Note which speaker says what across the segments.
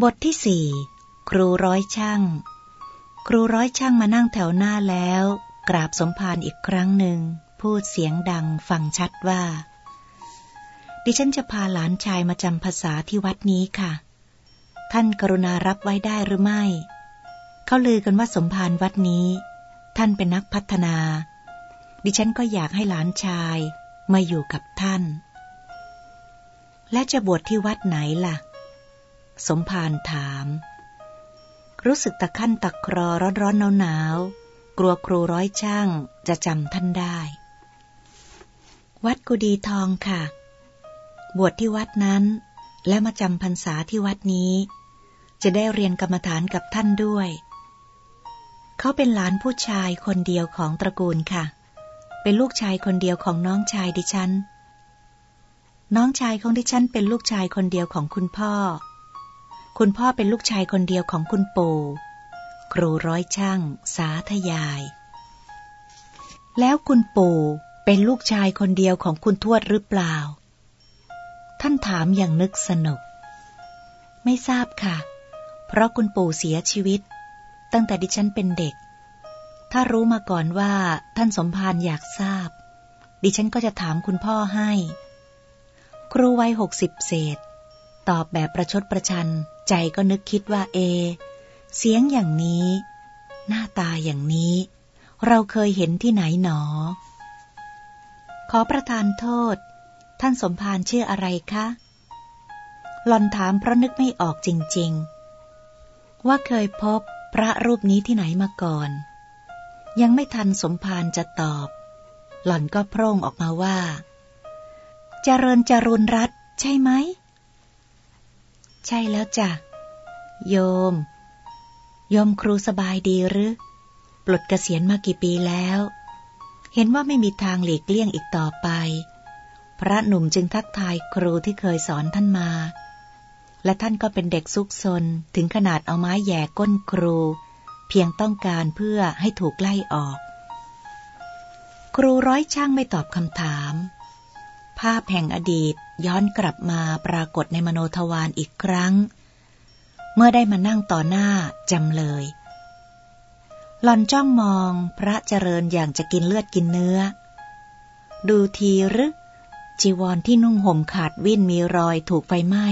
Speaker 1: บทที่ 4 ครูร้อยช่างครูร้อยช่างมานั่งแถวหน้าแล้วกราบสมภารอีกครั้งหนึ่งพูดเสียงดังฟังชัดว่าดิฉันจะพาหลานชายมาจำพรรษาที่วัดนี้ค่ะท่านกรุณารับไว้ได้หรือไม่เขาลือกันว่าสมภารวัดนี้ท่านเป็นนักพัฒนาดิฉันก็อยากให้หลานชายมาอยู่กับท่านและจะบวชที่วัดไหนล่ะสมภารถามรู้สึกตะคั่นตะครอร้อนๆหนาวๆกลัวครูร้อยช่างจะจำท่านได้วัดกุดีทองค่ะบวชที่วัดนั้นและมาจำพรรษาที่วัดนี้จะได้เรียนกรรมฐานกับท่านด้วยเขาเป็นหลานผู้ชายคนเดียวของตระกูลค่ะเป็นลูกชายคนเดียวของน้องชายดิฉันน้องชายของดิฉันเป็นลูกชายคนเดียวของคุณพ่อคุณพ่อเป็นลูกชายคนเดียวของคุณปู่ครูร้อยช่างสาธยายแล้วคุณปู่เป็นลูกชายคนเดียวของคุณทวดหรือเปล่าท่านถามอย่างนึกสนุกไม่ทราบค่ะเพราะคุณปู่เสียชีวิตตั้งแต่ดิฉันเป็นเด็กถ้ารู้มาก่อนว่าท่านสมภารอยากทราบดิฉันก็จะถามคุณพ่อให้ครูวัย60เศษตอบแบบประชดประชันใจก็นึกคิดว่าเสียงอย่างนี้หน้าตาอย่างนี้เราเคยเห็นที่ไหนหนอขอประทานโทษท่านสมภารชื่ออะไรคะหล่อนถามเพราะนึกไม่ออกจริงๆว่าเคยพบพระรูปนี้ที่ไหนมาก่อนยังไม่ทันสมภารจะตอบหล่อนก็โพร่งออกมาว่าเจริญจรุณรัตน์ใช่ไหมใช่แล้วจ้ะโยมครูสบายดีหรือปลดเกษียณมากี่ปีแล้วเห็นว่าไม่มีทางหลีกเลี่ยงอีกต่อไปพระหนุ่มจึงทักทายครูที่เคยสอนท่านมาและท่านก็เป็นเด็กซุกซนถึงขนาดเอาไม้แหย่ก้นครูเพียงต้องการเพื่อให้ถูกไล่ออกครูร้อยช่างไม่ตอบคำถามภาพแห่งอดีตย้อนกลับมาปรากฏในมโนทวารอีกครั้งเมื่อได้มานั่งต่อหน้าจำเลยหล่อนจ้องมองพระเจริญอย่างจะกินเลือดกินเนื้อดูทีหรือจีวรที่นุ่งห่มขาดวิ่นมีรอยถูกไฟไหม้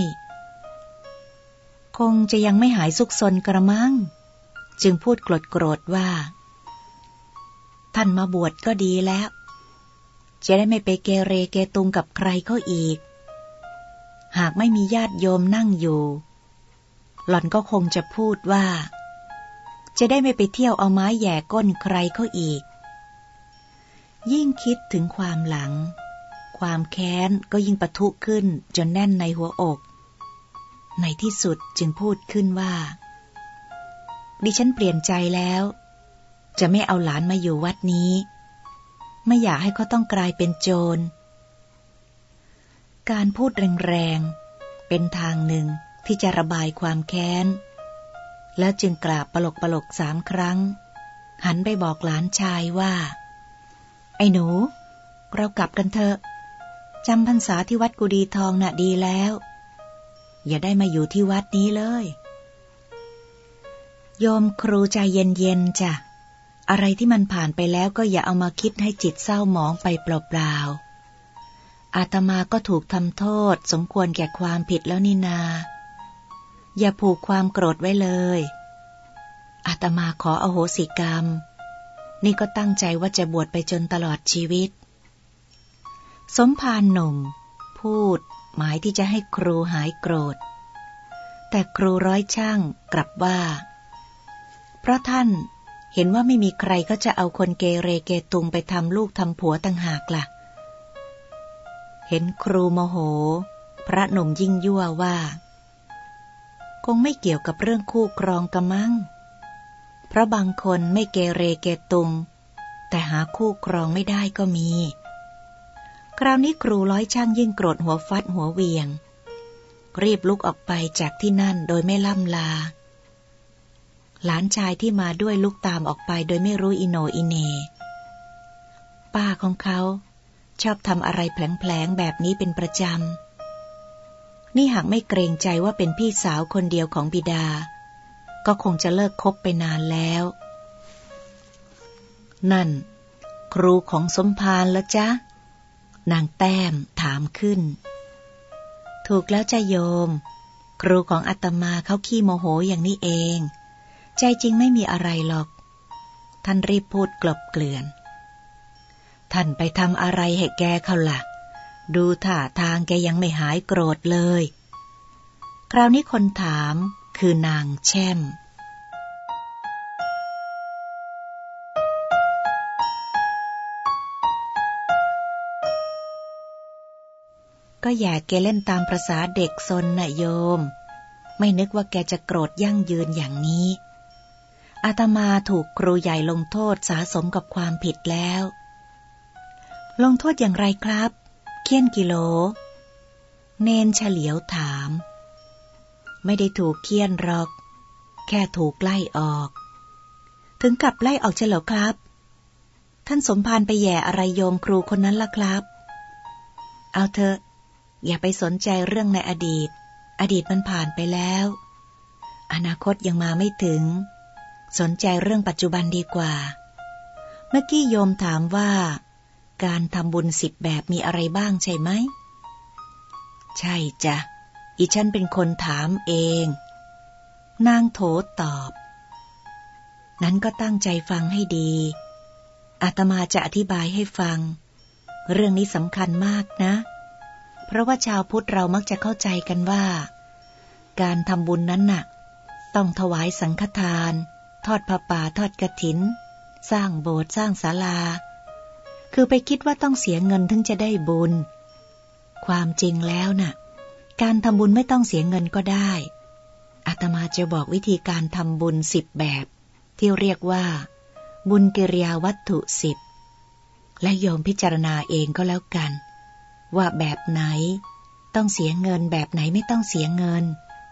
Speaker 1: คงจะยังไม่หายซุกซนกระมังจึงพูดโกรธว่าท่านมาบวชก็ดีแล้วจะได้ไม่ไปเกเรเกตุงกับใครเขาอีกหากไม่มีญาติโยมนั่งอยู่หล่อนก็คงจะพูดว่าจะได้ไม่ไปเที่ยวเอาไม้แหย่ก้นใครเขาอีกยิ่งคิดถึงความหลังความแค้นก็ยิ่งปะทุขึ้นจนแน่นในหัวอกในที่สุดจึงพูดขึ้นว่าดิฉันเปลี่ยนใจแล้วจะไม่เอาหลานมาอยู่วัดนี้ไม่อยากให้เขาต้องกลายเป็นโจรการพูดแรงๆเป็นทางหนึ่งที่จะระบายความแค้นแล้วจึงกราบปลก3 ครั้งหันไปบอกหลานชายว่าไอ้หนูเรากลับกันเถอะจำพรรษาที่วัดกุดีทองน่ะดีแล้วอย่าได้มาอยู่ที่วัดนี้เลยโยมครูใจเย็นๆจ้ะอะไรที่มันผ่านไปแล้วก็อย่าเอามาคิดให้จิตเศร้าหมองไปเปล่าๆอาตมาก็ถูกทำโทษสมควรแก่ความผิดแล้วนี่นาอย่าผูกความโกรธไว้เลยอาตมาขออโหสิกรรมนี่ก็ตั้งใจว่าจะบวชไปจนตลอดชีวิตสมภารหนุ่มพูดหมายที่จะให้ครูหายโกรธแต่ครูร้อยช่างกลับว่าเพราะท่านเห็นว่าไม่มีใครก็จะเอาคนเกเรเกตุงไปทำลูกทำผัวต่างหากล่ะเห็นครูโมโหพระหนุ่มยิ่งยั่วว่าคงไม่เกี่ยวกับเรื่องคู่ครองกะมั้งเพราะบางคนไม่เกเรเกตุงแต่หาคู่ครองไม่ได้ก็มีคราวนี้ครูร้อยช่างยิ่งโกรธหัวฟัดหัวเวียงรีบลุกออกไปจากที่นั่นโดยไม่ล่ำลาหลานชายที่มาด้วยลุกตามออกไปโดยไม่รู้อิโหนอิเหน่ป้าของเขาชอบทำอะไรแผลงๆแบบนี้เป็นประจนี่หากไม่เกรงใจว่าเป็นพี่สาวคนเดียวของบิดาก็คงจะเลิกคบไปนานแล้วนั่นครูของสมภารละจ๊ะนางแต้มถามขึ้นถูกแล้วจ้ะโยมครูของอาตมาเขาขี้โมโหอย่างนี้เองใจจริงไม่มีอะไรหรอกท่านรีบพูดกลบเกลื่อนท่านไปทำอะไรให้แกเขาล่ะดูท่าทางแกยังไม่หายโกรธเลยคราวนี้คนถามคือนางแช่มก็อย่าแกเล่นตามประสาเด็กซนน่ะโยมไม่นึกว่าแกจะโกรธยั่งยืนอย่างนี้อาตมาถูกครูใหญ่ลงโทษสะสมกับความผิดแล้วลงโทษอย่างไรครับเคี่ยนกิโลเนนเฉลียวถามไม่ได้ถูกเคี่ยนหรอกแค่ถูกไล่ออกถึงกับไล่ออกเฉลียวครับท่านสมภารไปแย่อะไรโยมครูคนนั้นล่ะครับเอาเถอะอย่าไปสนใจเรื่องในอดีตมันผ่านไปแล้วอนาคตยังมาไม่ถึงสนใจเรื่องปัจจุบันดีกว่าเมื่อกี้โยมถามว่าการทำบุญ10แบบมีอะไรบ้างใช่ไหมใช่จ้ะอีฉันเป็นคนถามเองนางโถตอบนั้นก็ตั้งใจฟังให้ดีอาตมาจะอธิบายให้ฟังเรื่องนี้สำคัญมากนะเพราะว่าชาวพุทธเรามักจะเข้าใจกันว่าการทำบุญนั้นน่ะต้องถวายสังฆทานทอดผ้าป่าทอดกฐินสร้างโบสถ์สร้างศาลาคือไปคิดว่าต้องเสียเงินถึงจะได้บุญความจริงแล้วน่ะการทำบุญไม่ต้องเสียเงินก็ได้อาตมาจะบอกวิธีการทำบุญ10แบบที่เรียกว่าบุญกิริยาวัตถุ10และโยมพิจารณาเองก็แล้วกันว่าแบบไหนต้องเสียเงินแบบไหนไม่ต้องเสียเงิน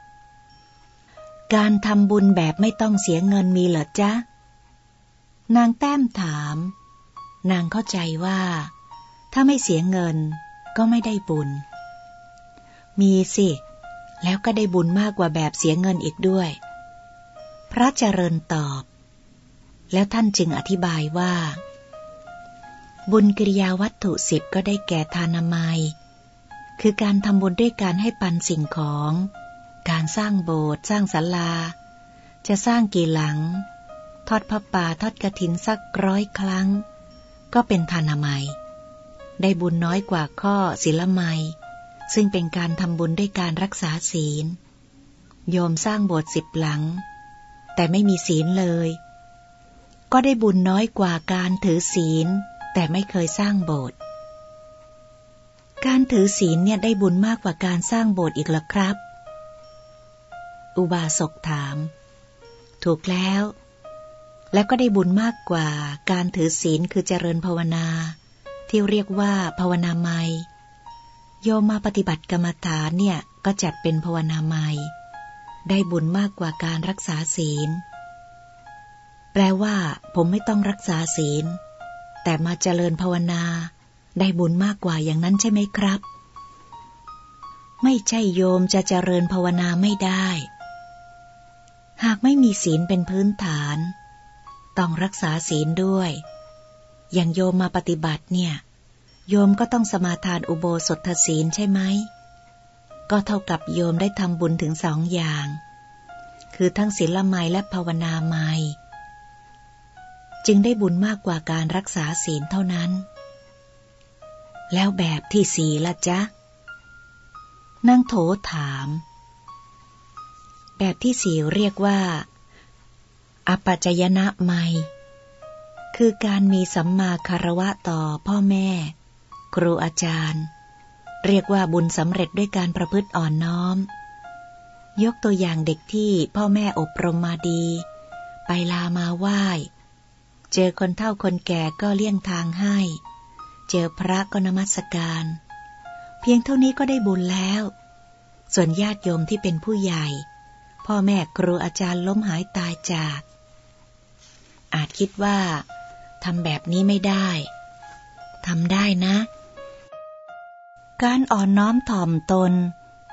Speaker 1: การทำบุญแบบไม่ต้องเสียเงินมีเหรอจ๊ะนางแต้มถามนางเข้าใจว่าถ้าไม่เสียเงินก็ไม่ได้บุญมีสิแล้วก็ได้บุญมากกว่าแบบเสียเงินอีกด้วยพระเจริญตอบแล้วท่านจึงอธิบายว่าบุญกิริยาวัตถุ10ก็ได้แก่ทานามัยคือการทำบุญด้วยการให้ปันสิ่งของการสร้างโบสถ์สร้างศาลาจะสร้างกี่หลังทอดผ้าป่าทอดกฐินสัก100 ครั้งก็เป็นทานามัยได้บุญน้อยกว่าข้อศีลมัยซึ่งเป็นการทำบุญด้วยการรักษาศีลโยมสร้างโบสถ์10 หลังแต่ไม่มีศีลเลยก็ได้บุญน้อยกว่าการถือศีลแต่ไม่เคยสร้างโบสถ์การถือศีลเนี่ยได้บุญมากกว่าการสร้างโบสถ์อีกเหรอครับอุบาสกถามถูกแล้วและก็ได้บุญมากกว่าการถือศีลคือเจริญภาวนาที่เรียกว่าภาวนาไมยโยมมาปฏิบัติกรรมฐานเนี่ยก็จัดเป็นภาวนาไมยได้บุญมากกว่าการรักษาศีลแปลว่าผมไม่ต้องรักษาศีลแต่มาเจริญภาวนาได้บุญมากกว่าอย่างนั้นใช่ไหมครับไม่ใช่โยมจะเจริญภาวนาไม่ได้หากไม่มีศีลเป็นพื้นฐานต้องรักษาศีลด้วยอย่างโยมมาปฏิบัติเนี่ยโยมก็ต้องสมาทานอุโบสถศีลใช่ไหมก็เท่ากับโยมได้ทำบุญถึง2 อย่างคือทั้งศีลมัยและภาวนามัยจึงได้บุญมากกว่าการรักษาศีลเท่านั้นแล้วแบบที่4ล่ะจ๊ะนางโถถามแบบที่4เรียกว่าอปัจจยนะไมยคือการมีสัมมาคารวะต่อพ่อแม่ครูอาจารย์เรียกว่าบุญสำเร็จด้วยการประพฤติอ่อนน้อมยกตัวอย่างเด็กที่พ่อแม่อบรมมาดีไปลามาไหว้เจอคนเฒ่าคนแก่ก็เลี่ยงทางให้เจอพระก็นมัสการเพียงเท่านี้ก็ได้บุญแล้วส่วนญาติโยมที่เป็นผู้ใหญ่พ่อแม่ครูอาจารย์ล้มหายตายจากอาจคิดว่าทำแบบนี้ไม่ได้ทำได้นะการอ่อนน้อมถ่อมตน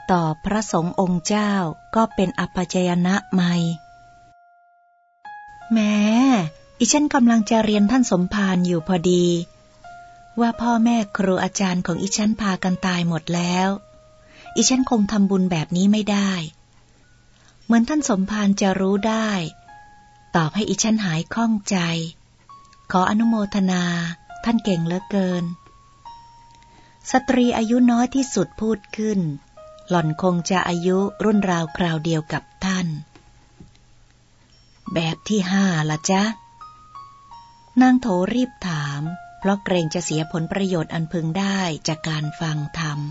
Speaker 1: ต่อพระสงฆ์องค์เจ้าก็เป็นอัปจายนะไมแม้อีฉันกำลังจะเรียนท่านสมภารอยู่พอดีว่าพ่อแม่ครูอาจารย์ของอีฉันพากันตายหมดแล้วอีฉันคงทำบุญแบบนี้ไม่ได้เหมือนท่านสมภารจะรู้ได้ตอบให้อีฉันหายข้องใจขออนุโมทนาท่านเก่งเหลือเกินสตรีอายุน้อยที่สุดพูดขึ้นหล่อนคงจะอายุรุ่นราวคราวเดียวกับท่านแบบที่5ล่ะจ๊ะนางโถรีบถามเพราะเกรงจะเสียผลประโยชน์อันพึงได้จากการฟังธรรม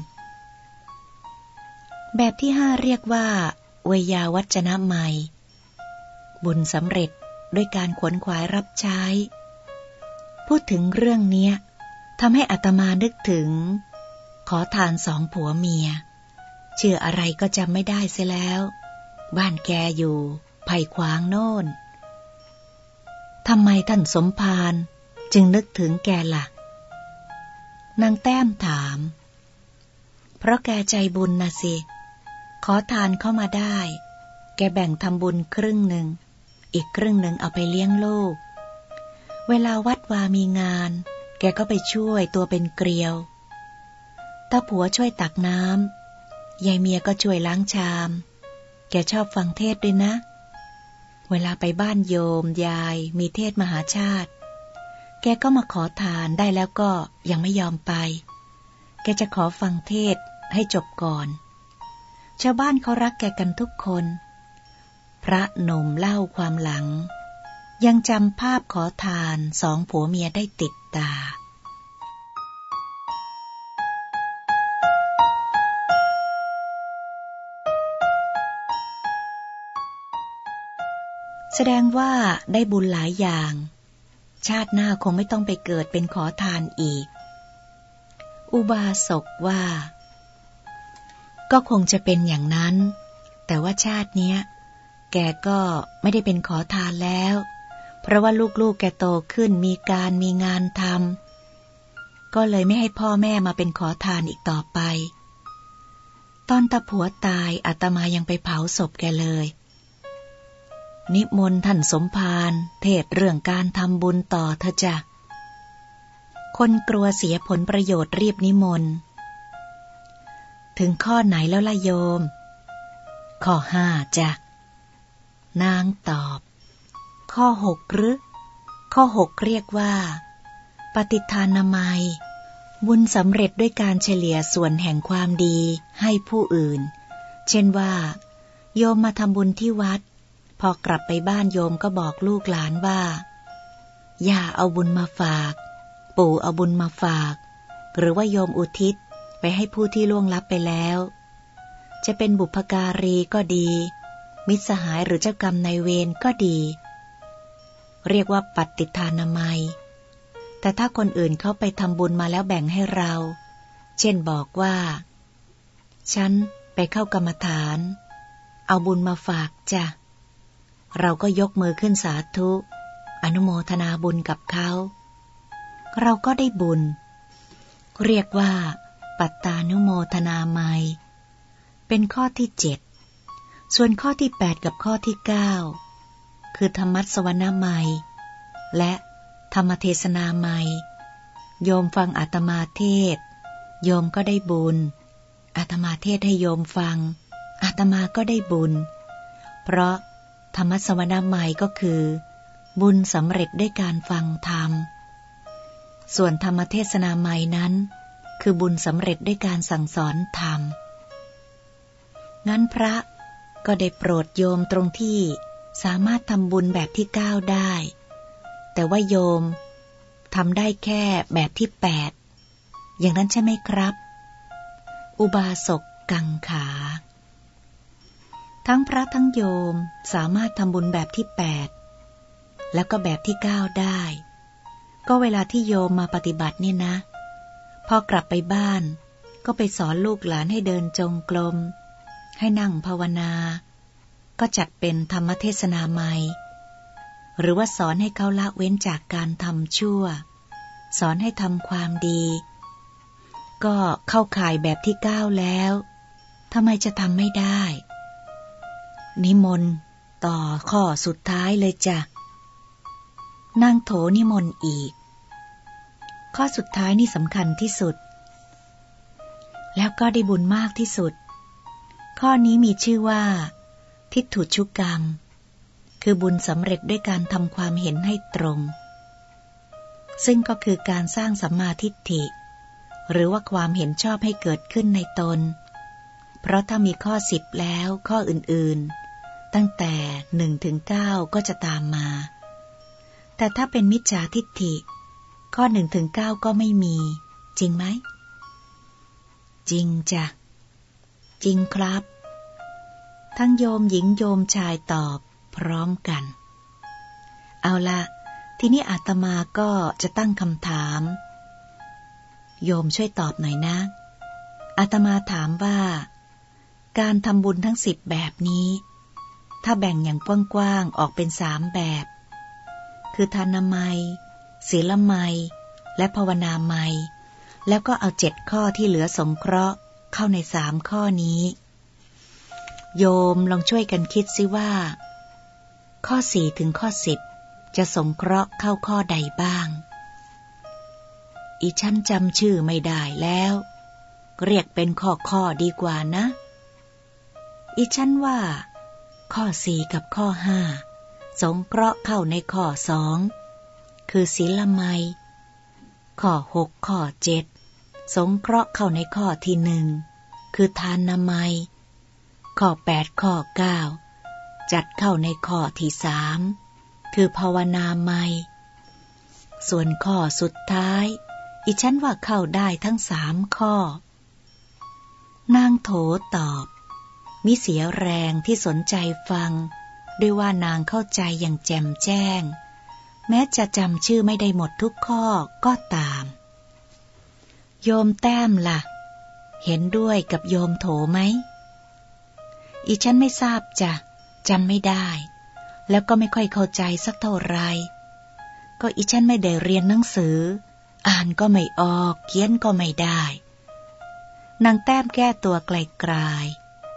Speaker 1: แบบที่5เรียกว่าเวยาวัจนะไมยบุญสำเร็จด้วยการขวนขวายรับใช้พูดถึงเรื่องเนี้ยทำให้อาตมานึกถึงขอทาน2 ผัวเมียชื่ออะไรก็จำไม่ได้เสียแล้วบ้านแกอยู่ไผ่ขวางโน่นทำไมท่านสมภารจึงนึกถึงแกล่ะนางแต้มถามเพราะแกใจบุญนะสิขอทานเข้ามาได้แกแบ่งทำบุญครึ่งหนึ่งอีกครึ่งหนึ่งเอาไปเลี้ยงลูกเวลาวัดวามีงานแกก็ไปช่วยตัวเป็นเกลียวตาผัวช่วยตักน้ำยายเมียก็ช่วยล้างชามแกชอบฟังเทศด้วยนะเวลาไปบ้านโยมยายมีเทศมหาชาติแกก็มาขอทานได้แล้วก็ยังไม่ยอมไปแกจะขอฟังเทศให้จบก่อนชาวบ้านเขารักแกกันทุกคนพระหนุ่มเล่าความหลังยังจำภาพขอทาน2 ผัวเมียได้ติดตาแสดงว่าได้บุญหลายอย่างชาติหน้าคงไม่ต้องไปเกิดเป็นขอทานอีกอุบาสกว่าก็คงจะเป็นอย่างนั้นแต่ว่าชาติเนี้ยแกก็ไม่ได้เป็นขอทานแล้วเพราะว่าลูกๆแกโตขึ้นมีการมีงานทำก็เลยไม่ให้พ่อแม่มาเป็นขอทานอีกต่อไปตอนตาผัวตายอาตมายังไปเผาศพแกเลยนิมนต์ท่านสมภารเทศเรื่องการทำบุญต่อเถอะจ้ะคนกลัวเสียผลประโยชน์รีบนิมนต์ถึงข้อไหนแล้วล่ะโยมข้อ5จ้ะนางตอบข้อ6หรือข้อ6เรียกว่าปฏิทานนามัยบุญสำเร็จด้วยการเฉลี่ยส่วนแห่งความดีให้ผู้อื่นเช่นว่าโยมมาทำบุญที่วัดพอกลับไปบ้านโยมก็บอกลูกหลานว่าย่าเอาบุญมาฝากปู่เอาบุญมาฝากหรือว่าโยมอุทิศไปให้ผู้ที่ล่วงลับไปแล้วจะเป็นบุพการีก็ดีมิตรสหายหรือเจ้ากรรมนายเวรก็ดีเรียกว่าปฏิทานนามัยแต่ถ้าคนอื่นเขาไปทำบุญมาแล้วแบ่งให้เราเช่นบอกว่าฉันไปเข้ากรรมฐานเอาบุญมาฝากจ้ะเราก็ยกมือขึ้นสาธุอนุโมทนาบุญกับเขาเราก็ได้บุญเรียกว่าปัตตานุโมทนาไมยเป็นข้อที่7ส่วนข้อที่8กับข้อที่9คือธรรมัสสวนาไมยและธรรมเทศนาไมยโยมฟังอาตมาเทศโยมก็ได้บุญอาตมาเทศให้โยมฟังอาตมาก็ได้บุญเพราะธรรมสวนาไมยก็คือบุญสำเร็จด้วยการฟังธรรมส่วนธรรมเทศนาไมยนั้นคือบุญสำเร็จด้วยการสั่งสอนธรรมงั้นพระก็ได้โปรดโยมตรงที่สามารถทำบุญแบบที่9ได้แต่ว่าโยมทำได้แค่แบบที่8อย่างนั้นใช่ไหมครับอุบาสกกังขาทั้งพระทั้งโยมสามารถทำบุญแบบที่8แล้วก็แบบที่9ได้ก็เวลาที่โยมมาปฏิบัตินี่นะพอกลับไปบ้านก็ไปสอนลูกหลานให้เดินจงกรมให้นั่งภาวนาก็จัดเป็นธรรมเทศนาไมยหรือว่าสอนให้เขาละเว้นจากการทำชั่วสอนให้ทำความดีก็เข้าข่ายแบบที่9แล้วทำไมจะทำไม่ได้นิมนต์ต่อข้อสุดท้ายเลยจ้ะนางโถนิมนต์อีกข้อสุดท้ายนี่สำคัญที่สุดแล้วก็ได้บุญมากที่สุดข้อนี้มีชื่อว่าทิฏฐุชุกรรมคือบุญสำเร็จด้วยการทำความเห็นให้ตรงซึ่งก็คือการสร้างสัมมาทิฏฐิหรือว่าความเห็นชอบให้เกิดขึ้นในตนเพราะถ้ามีข้อ10แล้วข้ออื่นๆตั้งแต่1 ถึง 9ก็จะตามมาแต่ถ้าเป็นมิจฉาทิฏฐิข้อ1 ถึง 9ก็ไม่มีจริงไหมจริงจ้ะจริงครับทั้งโยมหญิงโยมชายตอบพร้อมกันเอาละทีนี้อาตมาก็จะตั้งคำถามโยมช่วยตอบหน่อยนะอาตมาถามว่าการทำบุญทั้ง10แบบนี้ถ้าแบ่งอย่างกว้างๆออกเป็น3แบบคือทานามัยศีลมัยและภาวนามัยแล้วก็เอา7ข้อที่เหลือสงเคราะห์เข้าใน3ข้อนี้โยมลองช่วยกันคิดซิว่าข้อ4ถึงข้อ10จะสงเคราะห์เข้าข้อใดบ้างอีฉันจำชื่อไม่ได้แล้วเรียกเป็นข้อดีกว่านะอีฉันว่าข้อ4กับข้อ5สงเคราะห์เข้าในข้อ2คือศีลมัยข้อ6ข้อ7สงเคราะห์เข้าในข้อที่1คือทานามัยข้อ8ข้อ9จัดเข้าในข้อที่3คือภาวนามัยส่วนข้อสุดท้ายอีฉันว่าเข้าได้ทั้ง3ข้อนางโถตอบมิเสียแรงที่สนใจฟังด้วยว่านางเข้าใจอย่างแจ่มแจ้งแม้จะจำชื่อไม่ได้หมดทุกข้อก็ตามโยมแต้มล่ะเห็นด้วยกับโยมโถไหมอีฉันไม่ทราบจ้ะจำไม่ได้แล้วก็ไม่ค่อยเข้าใจสักเท่าไรก็อีฉันไม่ได้เรียนหนังสืออ่านก็ไม่ออกเขียนก็ไม่ได้นางแต้มแก้ตัวไกลๆ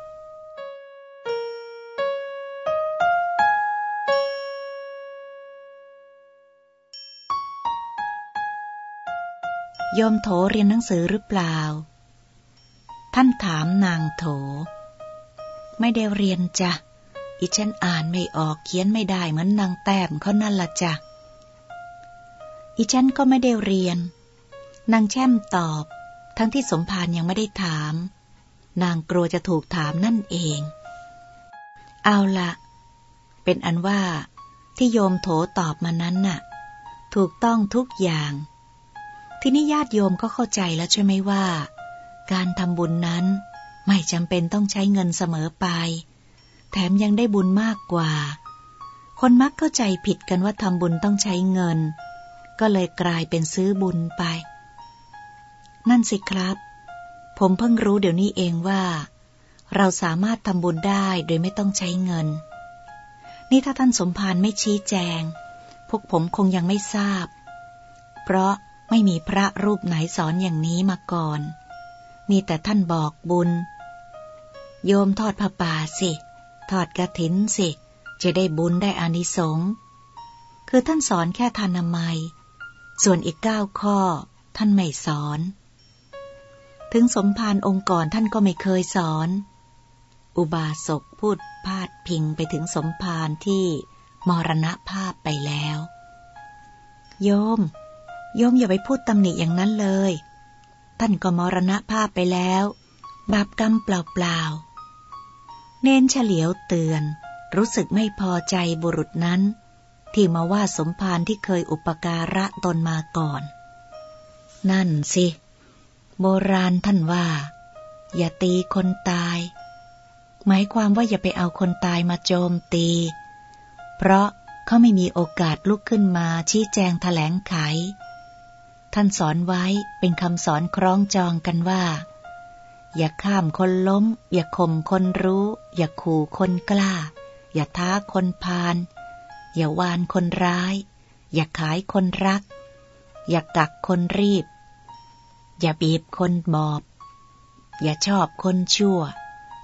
Speaker 1: โยมโถเรียนหนังสือหรือเปล่าท่านถามนางโถไม่ได้เรียนจ้ะอีฉันอ่านไม่ออกเขียนไม่ได้เหมือนนางแต้มเขานั่นล่ะจ้ะอีฉันก็ไม่ได้เรียนนางแช่มตอบทั้งที่สมภารยังไม่ได้ถามนางกลัวจะถูกถามนั่นเองเอาละเป็นอันว่าที่โยมโถตอบมานั้นน่ะถูกต้องทุกอย่างทีนี้ญาติโยมก็เข้าใจแล้วใช่ไหมว่าการทำบุญนั้นไม่จำเป็นต้องใช้เงินเสมอไปแถมยังได้บุญมากกว่าคนมักเข้าใจผิดกันว่าทำบุญต้องใช้เงินก็เลยกลายเป็นซื้อบุญไปนั่นสิครับผมเพิ่งรู้เดี๋ยวนี้เองว่าเราสามารถทำบุญได้โดยไม่ต้องใช้เงินนี่ถ้าท่านสมภารไม่ชี้แจงพวกผมคงยังไม่ทราบเพราะไม่มีพระรูปไหนสอนอย่างนี้มาก่อนมีแต่ท่านบอกบุญโยมทอดผ้าป่าสิทอดกฐินสิจะได้บุญได้อานิสงส์คือท่านสอนแค่ทานามัยส่วนอีก9ข้อท่านไม่สอนถึงสมภารองค์ก่อนท่านก็ไม่เคยสอนอุบาสกพูดพาดพิงไปถึงสมภารที่มรณภาพไปแล้วโยมอย่าไปพูดตำหนิอย่างนั้นเลยท่านก็มรณภาพไปแล้วบาปกรรมเปล่าๆเน้นเฉลียวเตือนรู้สึกไม่พอใจบุรุษนั้นที่มาว่าสมภารที่เคยอุปการะตนมาก่อนนั่นสิโบราณท่านว่าอย่าตีคนตายหมายความว่าอย่าไปเอาคนตายมาโจมตีเพราะเขาไม่มีโอกาสลุกขึ้นมาชี้แจงแถลงไขท่านสอนไว้เป็นคำสอนคล้องจองกันว่าอย่าข้ามคนล้มอย่าข่มคนรู้อย่าขู่คนกล้าอย่าท้าคนพาลอย่าวานคนร้ายอย่าขายคนรักอย่ากักคนรีบอย่าบีบคนบอบอย่าชอบคนชั่ว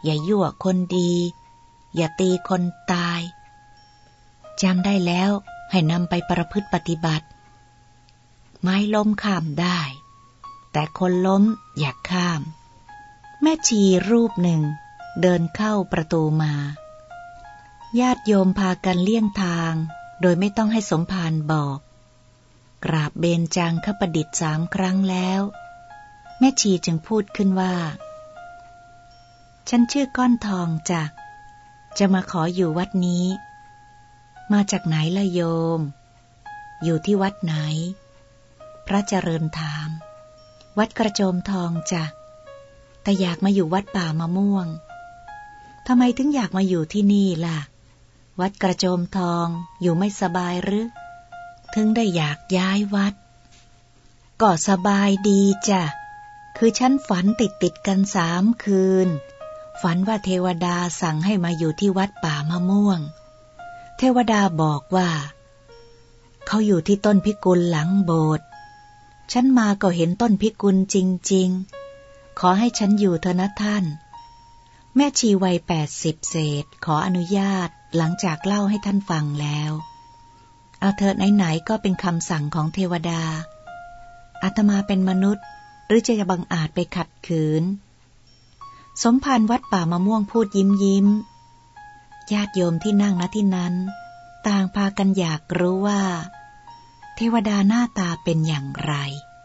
Speaker 1: อย่ายั่วคนดีอย่าตีคนตายจำได้แล้วให้นำไปประพฤติปฏิบัติไม้ล้มข้ามได้แต่คนล้มอย่าข้ามแม่ชีรูปหนึ่งเดินเข้าประตูมาญาติโยมพากันเลี่ยงทางโดยไม่ต้องให้สมภารบอกกราบเบญจางคประดิษฐ์3 ครั้งแล้วแม่ชีจึงพูดขึ้นว่าฉันชื่อก้อนทองจ้ะจะมาขออยู่วัดนี้มาจากไหนล่ะโยมอยู่ที่วัดไหนพระเจริญถามวัดกระโจมทองจ้ะแต่อยากมาอยู่วัดป่ามะม่วงทำไมถึงอยากมาอยู่ที่นี่ล่ะวัดกระโจมทองอยู่ไม่สบายหรือถึงได้อยากย้ายวัดก็สบายดีจ้ะคือฉันฝันติดกัน3 คืนฝันว่าเทวดาสั่งให้มาอยู่ที่วัดป่ามะม่วงเทวดาบอกว่าเขาอยู่ที่ต้นพิกุลหลังโบสถ์ฉันมาก็เห็นต้นพิกุลจริงๆขอให้ฉันอยู่เถอะนะท่านแม่ชีวัย80 เศษขออนุญาตหลังจากเล่าให้ท่านฟังแล้วเอาเถิดไหนๆก็เป็นคำสั่งของเทวดาอาตมาเป็นมนุษย์หรือจะบังอาจไปขัดขืนสมภารวัดป่ามะม่วงพูดยิ้มญาติโยมที่นั่งณที่นั้นต่างพากันอยากรู้ว่าเทวดาหน้าตาเป็นอย่างไร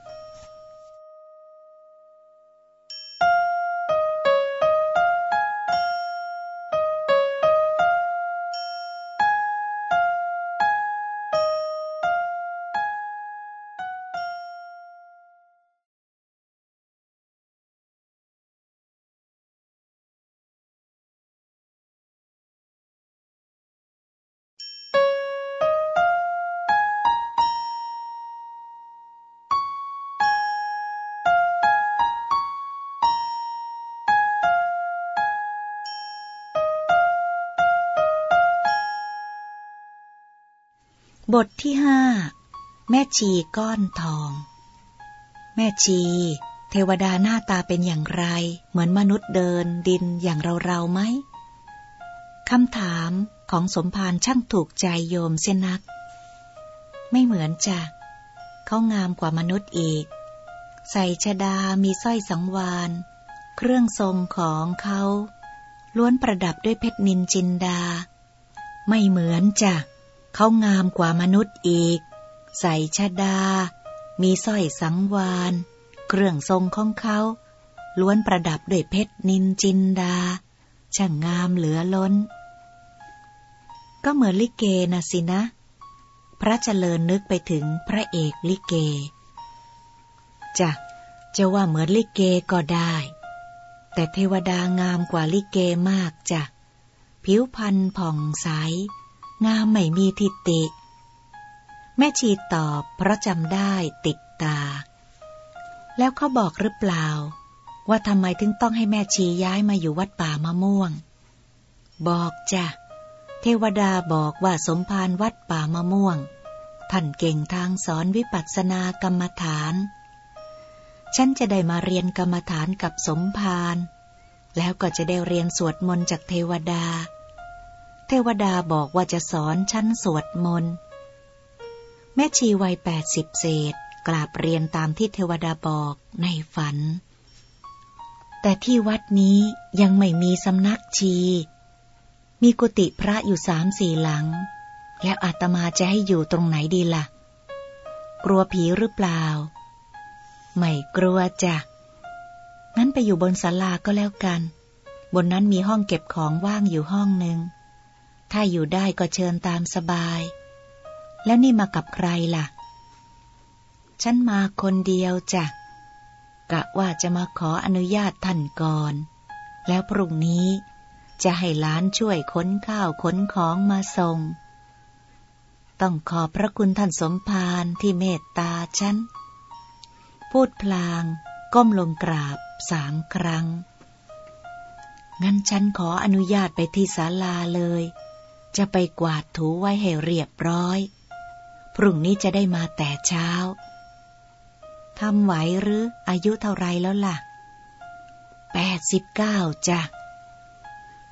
Speaker 1: บทที่5แม่ชีก้อนทองแม่ชีเทวดาหน้าตาเป็นอย่างไรเหมือนมนุษย์เดินดินอย่างเราไหมคำถามของสมภารช่างถูกใจโยมเสียนักไม่เหมือนจ้ะเขางามกว่ามนุษย์อีกใส่ชฎามีสร้อยสังวาลเครื่องทรงของเขาล้วนประดับด้วยเพชรนินจินดาไม่เหมือนจ้ะเขางามกว่ามนุษย์อีกใส่ชฎามีสร้อยสังวาลเครื่องทรงของเขาล้วนประดับด้วยเพชรนินจินดาช่างงามเหลือล้นก็เหมือนลิเกนะสินะพระเจริญนึกไปถึงพระเอกลิเกจ้ะจะว่าเหมือนลิเกก็ได้แต่เทวดางามกว่าลิเกมากจ้ะผิวพรรณผ่องใสงามไม่มีทิฏฐิแม่ชีตอบเพราะจำได้ติดตาแล้วเขาบอกหรือเปล่าว่าทำไมถึงต้องให้แม่ชีย้ายมาอยู่วัดป่ามะม่วงบอกจ้ะเทวดาบอกว่าสมภารวัดป่ามะม่วงท่านเก่งทางสอนวิปัสสนากรรมฐานฉันจะได้มาเรียนกรรมฐานกับสมภารแล้วก็จะได้เรียนสวดมนต์จากเทวดาเทวดาบอกว่าจะสอนฉันสวดมนต์แม่ชีวัย80 เศษกราบเรียนตามที่เทวดาบอกในฝันแต่ที่วัดนี้ยังไม่มีสำนักชีมีกุฏิพระอยู่3-4 หลังแล้วอาตมาจะให้อยู่ตรงไหนดีล่ะกลัวผีหรือเปล่าไม่กลัวจ้ะงั้นไปอยู่บนศาลาก็แล้วกันบนนั้นมีห้องเก็บของว่างอยู่ห้องนึงถ้าอยู่ได้ก็เชิญตามสบายแล้วนี่มากับใครล่ะฉันมาคนเดียวจ้ะกะว่าจะมาขออนุญาตท่านก่อนแล้วพรุ่งนี้จะให้หลานช่วยขนข้าวขนของมาส่งต้องขอบพระคุณท่านสมภารที่เมตตาฉันพูดพลางก้มลงกราบ3 ครั้งงั้นฉันขออนุญาตไปที่ศาลาเลยจะไปกวาดถูไว้ให้เรียบร้อยพรุ่งนี้จะได้มาแต่เช้าทำไหวหรืออายุเท่าไรแล้วล่ะ89จ้ะ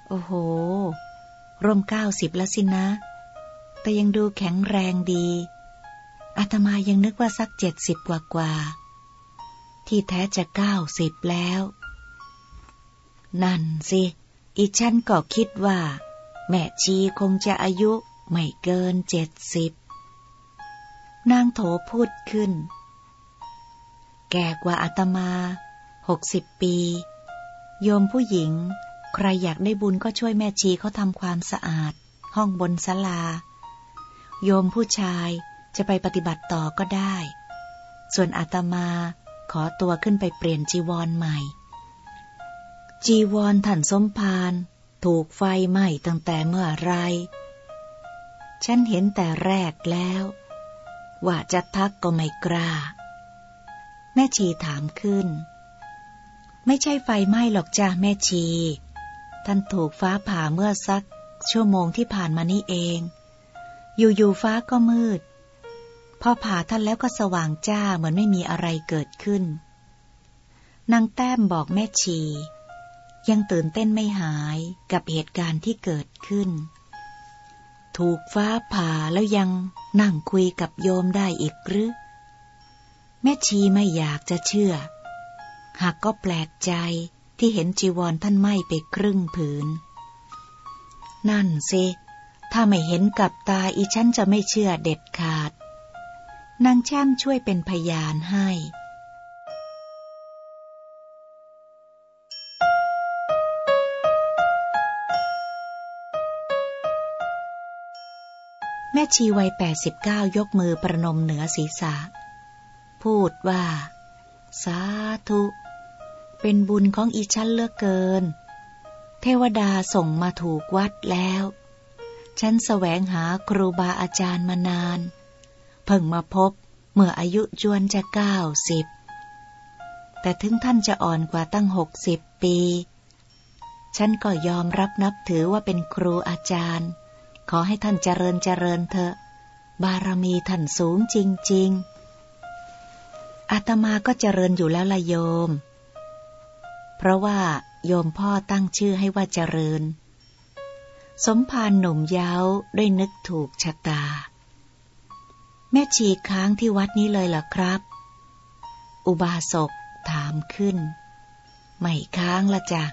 Speaker 1: โอ้โหร่วม90แล้วสินะแต่ยังดูแข็งแรงดีอาตมายังนึกว่าสัก70กว่าที่แท้จะ90แล้วนั่นสิอีฉันก็คิดว่าแม่ชีคงจะอายุไม่เกิน70นางโถพูดขึ้นแก่กว่าอาตมา60ปีโยมผู้หญิงใครอยากได้บุญก็ช่วยแม่ชีเขาทำความสะอาดห้องบนศาลาโยมผู้ชายจะไปปฏิบัติต่อก็ได้ส่วนอาตมาขอตัวขึ้นไปเปลี่ยนจีวรใหม่จีวรท่านสมภารถูกไฟไหม้ตั้งแต่เมื่อไรฉันเห็นแต่แรกแล้วว่าจะทักก็ไม่กล้าแม่ชีถามขึ้นไม่ใช่ไฟไหม้หรอกจ้าแม่ชีท่านถูกฟ้าผ่าเมื่อสักชั่วโมงที่ผ่านมานี่เองอยู่ๆฟ้าก็มืดพอผ่าท่านแล้วก็สว่างจ้าเหมือนไม่มีอะไรเกิดขึ้นนางแต้มบอกแม่ชียังตื่นเต้นไม่หายกับเหตุการณ์ที่เกิดขึ้นถูกฟ้าผ่าแล้วยังนั่งคุยกับโยมได้อีกหรือแม่ชีไม่อยากจะเชื่อหากก็แปลกใจที่เห็นจีวรท่านไหม้ไปครึ่งผืนนั่นสิถ้าไม่เห็นกับตาอีฉันจะไม่เชื่อเด็ดขาดนางแช่มช่วยเป็นพยานให้แม่ชีวัย89ยกมือประนมเหนือศีรษะพูดว่าสาธุเป็นบุญของอีฉันเหลือเกินเทวดาส่งมาถูกวัดแล้วฉันแสวงหาครูบาอาจารย์มานานเพิ่งมาพบเมื่ออายุจวนจะ90แต่ถึงท่านจะอ่อนกว่าตั้ง60ปีฉันก็ยอมรับนับถือว่าเป็นครูอาจารย์ขอให้ท่านเจริญเถอะบารมีท่านสูงจริงๆอาตมาก็เจริญอยู่แล้วล่ะโยมเพราะว่าโยมพ่อตั้งชื่อให้ว่าเจริญสมภารหนุ่มเย้าด้วยนึกถูกชะตาแม่ชีค้างที่วัดนี้เลยเหรอครับอุบาสกถามขึ้นไม่ค้างละจ้ะ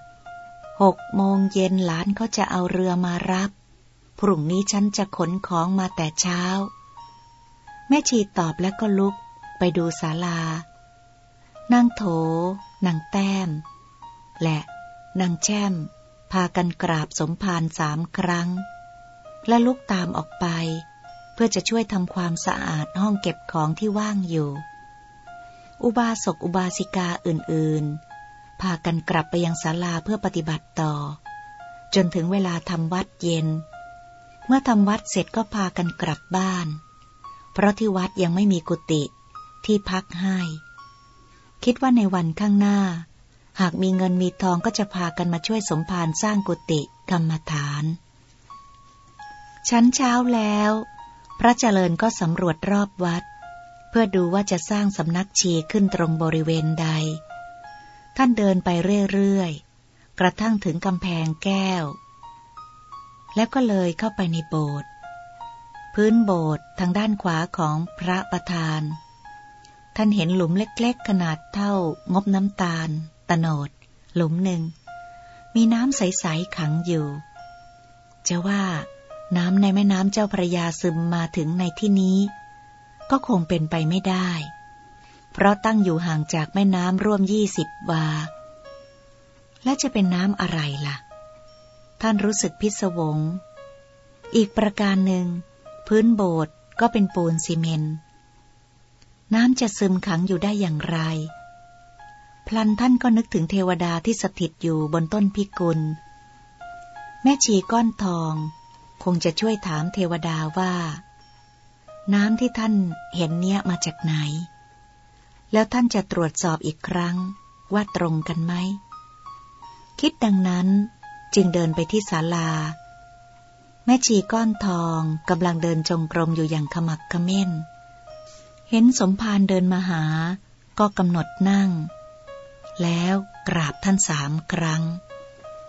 Speaker 1: 6 โมงเย็นหลานเขาจะเอาเรือมารับพรุ่งนี้ฉันจะขนของมาแต่เช้าแม่ชีตอบแล้วก็ลุกไปดูศาลานางโถนางแต้มและนางแช่มพากันกราบสมภาร3 ครั้งและลุกตามออกไปเพื่อจะช่วยทำความสะอาดห้องเก็บของที่ว่างอยู่อุบาสกอุบาสิกาอื่นๆพากันกลับไปยังศาลาเพื่อปฏิบัติต่อจนถึงเวลาทำวัดเย็นเมื่อทำวัดเสร็จก็พากันกลับบ้านเพราะที่วัดยังไม่มีกุฏิที่พักให้คิดว่าในวันข้างหน้าหากมีเงินมีทองก็จะพากันมาช่วยสมภารสร้างกุฏิกรรมฐานชั้นเช้าแล้วพระเจริญก็สำรวจรอบวัดเพื่อดูว่าจะสร้างสำนักชีขึ้นตรงบริเวณใดท่านเดินไปเรื่อยๆกระทั่งถึงกำแพงแก้วแล้วก็เลยเข้าไปในโบสถ์พื้นโบสถ์ทางด้านขวาของพระประธานท่านเห็นหลุมเล็กๆขนาดเท่างบน้ำตาลตะโนดหลุมหนึ่งมีน้ำใสๆขังอยู่จะว่าน้ำในแม่น้ำเจ้าพระยาซึมมาถึงในที่นี้ก็คงเป็นไปไม่ได้เพราะตั้งอยู่ห่างจากแม่น้ำร่วม20 วาและจะเป็นน้ำอะไรล่ะท่านรู้สึกพิศวงอีกประการหนึ่งพื้นโบสถ์ก็เป็นปูนซีเมนต์น้ำจะซึมขังอยู่ได้อย่างไรพลันท่านก็นึกถึงเทวดาที่สถิตอยู่บนต้นพิกุลแม่ชีก้อนทองคงจะช่วยถามเทวดาว่าน้ำที่ท่านเห็นเนี้ยมาจากไหนแล้วท่านจะตรวจสอบอีกครั้งว่าตรงกันไหมคิดดังนั้นจึงเดินไปที่ศาลาแม่ชีก้อนทองกำลังเดินจงกรมอยู่อย่างขมักเขม้นเห็นสมภารเดินมาหาก็กำหนดนั่งแล้วกราบท่าน3 ครั้ง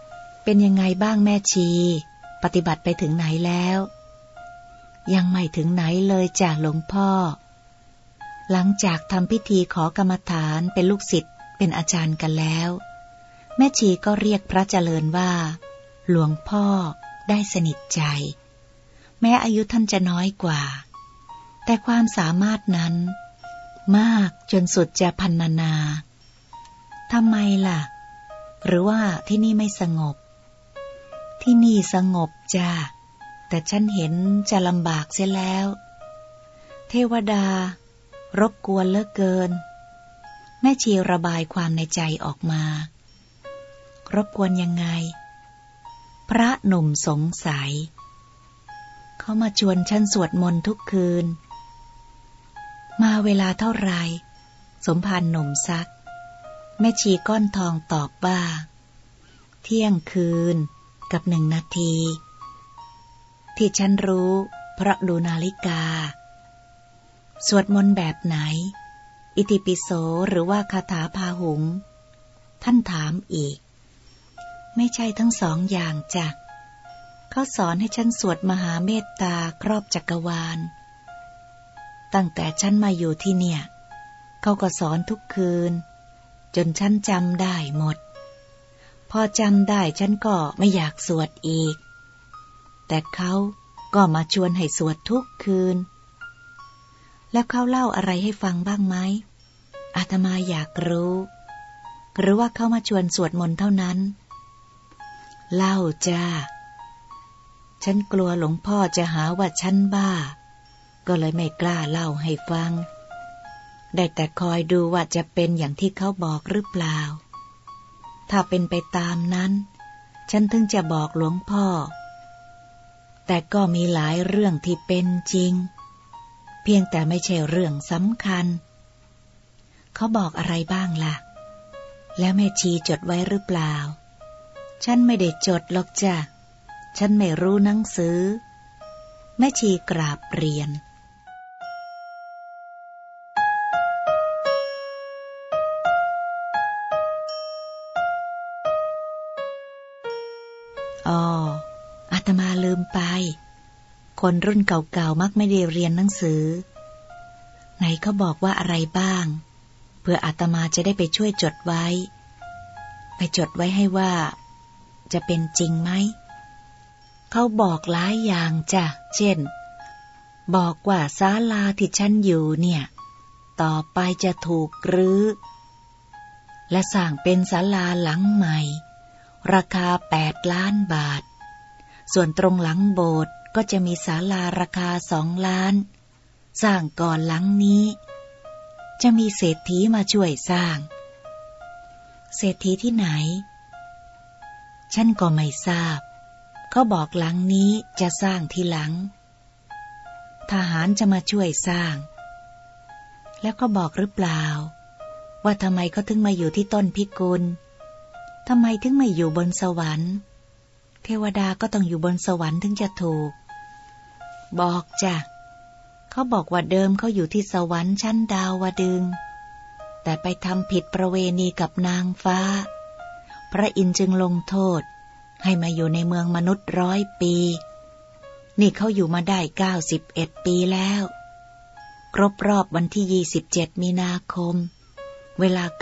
Speaker 1: เป็นยังไงบ้างแม่ชีปฏิบัติไปถึงไหนแล้วยังไม่ถึงไหนเลยจ้ะหลวงพ่อหลังจากทำพิธีขอกรรมฐานเป็นลูกศิษย์เป็นอาจารย์กันแล้วแม่ชีก็เรียกพระเจริญว่าหลวงพ่อได้สนิทใจแม้อายุท่านจะน้อยกว่าแต่ความสามารถนั้นมากจนสุดจะพรรณนาทำไมล่ะหรือว่าที่นี่ไม่สงบที่นี่สงบจ้ะแต่ฉันเห็นจะลำบากเสียแล้วเทวดารบกวนเหลือเกินแม่ชีระบายความในใจออกมารบกวนยังไงพระหนุ่มสงสัยเขามาชวนฉันสวดมนต์ทุกคืนมาเวลาเท่าไรสมภารหนุ่มซักแม่ชีก้อนทองตอบว่าเที่ยงคืนกับ1 นาทีที่ฉันรู้เพราะดูนาฬิกาสวดมนต์แบบไหนอิติปิโสหรือว่าคาถาพาหุงท่านถามอีกไม่ใช่ทั้งสองอย่างจ้ะเขาสอนให้ฉันสวดมหาเมตตาครอบจักรวาลตั้งแต่ฉันมาอยู่ที่เนี่ยเขาก็สอนทุกคืนจนฉันจำได้หมดพอจำได้ฉันก็ไม่อยากสวดอีกแต่เขาก็มาชวนให้สวดทุกคืนแล้วเขาเล่าอะไรให้ฟังบ้างไหมอาตมาอยากรู้หรือว่าเขามาชวนสวดมนต์เท่านั้นเล่าจ้าฉันกลัวหลวงพ่อจะหาว่าฉันบ้าก็เลยไม่กล้าเล่าให้ฟังได้แต่คอยดูว่าจะเป็นอย่างที่เขาบอกหรือเปล่าถ้าเป็นไปตามนั้นฉันถึงจะบอกหลวงพ่อแต่ก็มีหลายเรื่องที่เป็นจริงเพียงแต่ไม่ใช่เรื่องสำคัญเขาบอกอะไรบ้างล่ะแล้วแม่ชีจดไว้หรือเปล่าฉันไม่ได้จดหรอกจ้ะฉันไม่รู้หนังสือแม่ชีกราบเรียนอาตมาลืมไปคนรุ่นเก่าๆมักไม่ได้เรียนหนังสือไหนเขาบอกว่าอะไรบ้างเพื่ออาตมาจะได้ไปช่วยจดไว้ไปจดไว้ให้ว่าจะเป็นจริงไหมเขาบอกหลายอย่างจ้ะเช่นบอกว่าศาลาที่ฉันอยู่เนี่ยต่อไปจะถูกรื้อและสร้างเป็นศาลาหลังใหม่ราคา8 ล้านบาทส่วนตรงหลังโบสถ์ก็จะมีศาลาราคา2 ล้านสร้างก่อนหลังนี้จะมีเศรษฐีมาช่วยสร้างเศรษฐีที่ไหนฉันก็ไม่ทราบเขาบอกหลังนี้จะสร้างทีหลังทหารจะมาช่วยสร้างแล้วก็บอกหรือเปล่าว่าทำไมเขาถึงมาอยู่ที่ต้นพิกุลทำไมถึงไม่อยู่บนสวรรค์เทวดาก็ต้องอยู่บนสวรรค์ถึงจะถูกบอกจ้ะเขาบอกว่าเดิมเขาอยู่ที่สวรรค์ชั้นดาวดึงส์แต่ไปทำผิดประเวณีกับนางฟ้าพระอินทร์จึงลงโทษให้มาอยู่ในเมืองมนุษย์100 ปีนี่เขาอยู่มาได้91 ปีแล้วครบรอบวันที่27 มีนาคมเวลา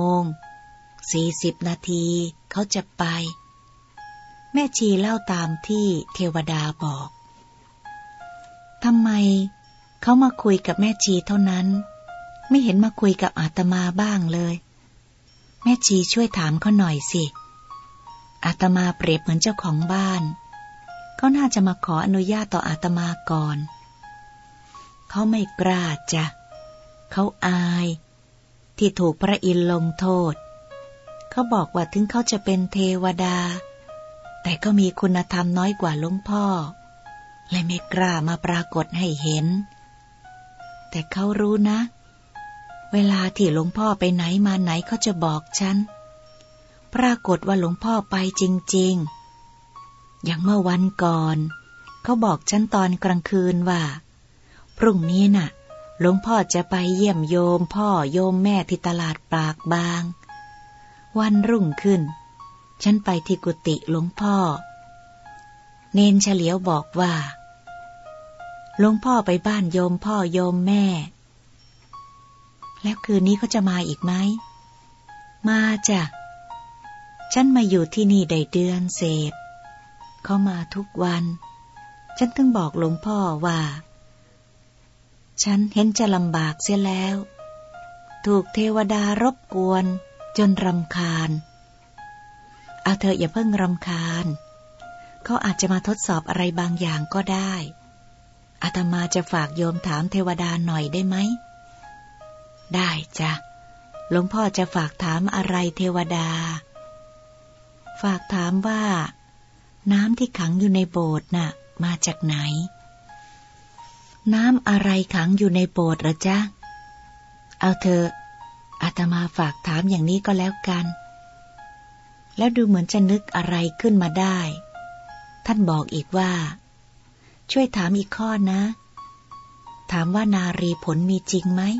Speaker 1: 9:40 นาทีเขาจะไปแม่ชีเล่าตามที่เทวดาบอกทำไมเขามาคุยกับแม่ชีเท่านั้นไม่เห็นมาคุยกับอาตมาบ้างเลยแม่ชีช่วยถามเขาหน่อยสิอาตมาเปรียบเหมือนเจ้าของบ้านเขาน่าจะมาขออนุญาตต่ออาตมาก่อนเขาไม่กล้าจ้ะเขาอายที่ถูกพระอินทร์ลงโทษเขาบอกว่าถึงเขาจะเป็นเทวดาแต่ก็มีคุณธรรมน้อยกว่าหลวงพ่อเลยไม่กล้ามาปรากฏให้เห็นแต่เขารู้นะเวลาที่หลวงพ่อไปไหนมาไหนเขาจะบอกฉันปรากฏว่าหลวงพ่อไปจริงๆอย่างเมื่อวันก่อนเขาบอกฉันตอนกลางคืนว่าพรุ่งนี้น่ะหลวงพ่อจะไปเยี่ยมโยมพ่อโยมแม่ที่ตลาดปากบางวันรุ่งขึ้นฉันไปที่กุฏิหลวงพ่อเนนเฉลียวบอกว่าหลวงพ่อไปบ้านโยมพ่อโยมแม่แล้วคืนนี้เขาจะมาอีกไหมมาจ้ะฉันมาอยู่ที่นี่ได้เดือนเศษเขามาทุกวันฉันถึงบอกหลวงพ่อว่าฉันเห็นจะลำบากเสียแล้วถูกเทวดารบกวนจนรำคาญเอาเธออย่าเพิ่งรำคาญเขาอาจจะมาทดสอบอะไรบางอย่างก็ได้อาตมาจะฝากโยมถามเทวดาหน่อยได้ไหมได้จ้ะหลวงพ่อจะฝากถามอะไรเทวดาฝากถามว่าน้ำที่ขังอยู่ในโบสถ์น่ะมาจากไหนน้ำอะไรขังอยู่ในโบสถ์เหรอจ๊ะเอาเถอะอาตมาฝากถามอย่างนี้ก็แล้วกันแล้วดูเหมือนจะนึกอะไรขึ้นมาได้ท่านบอกอีกว่าช่วยถามอีกข้อนะถามว่านารีผลมีจริงไหม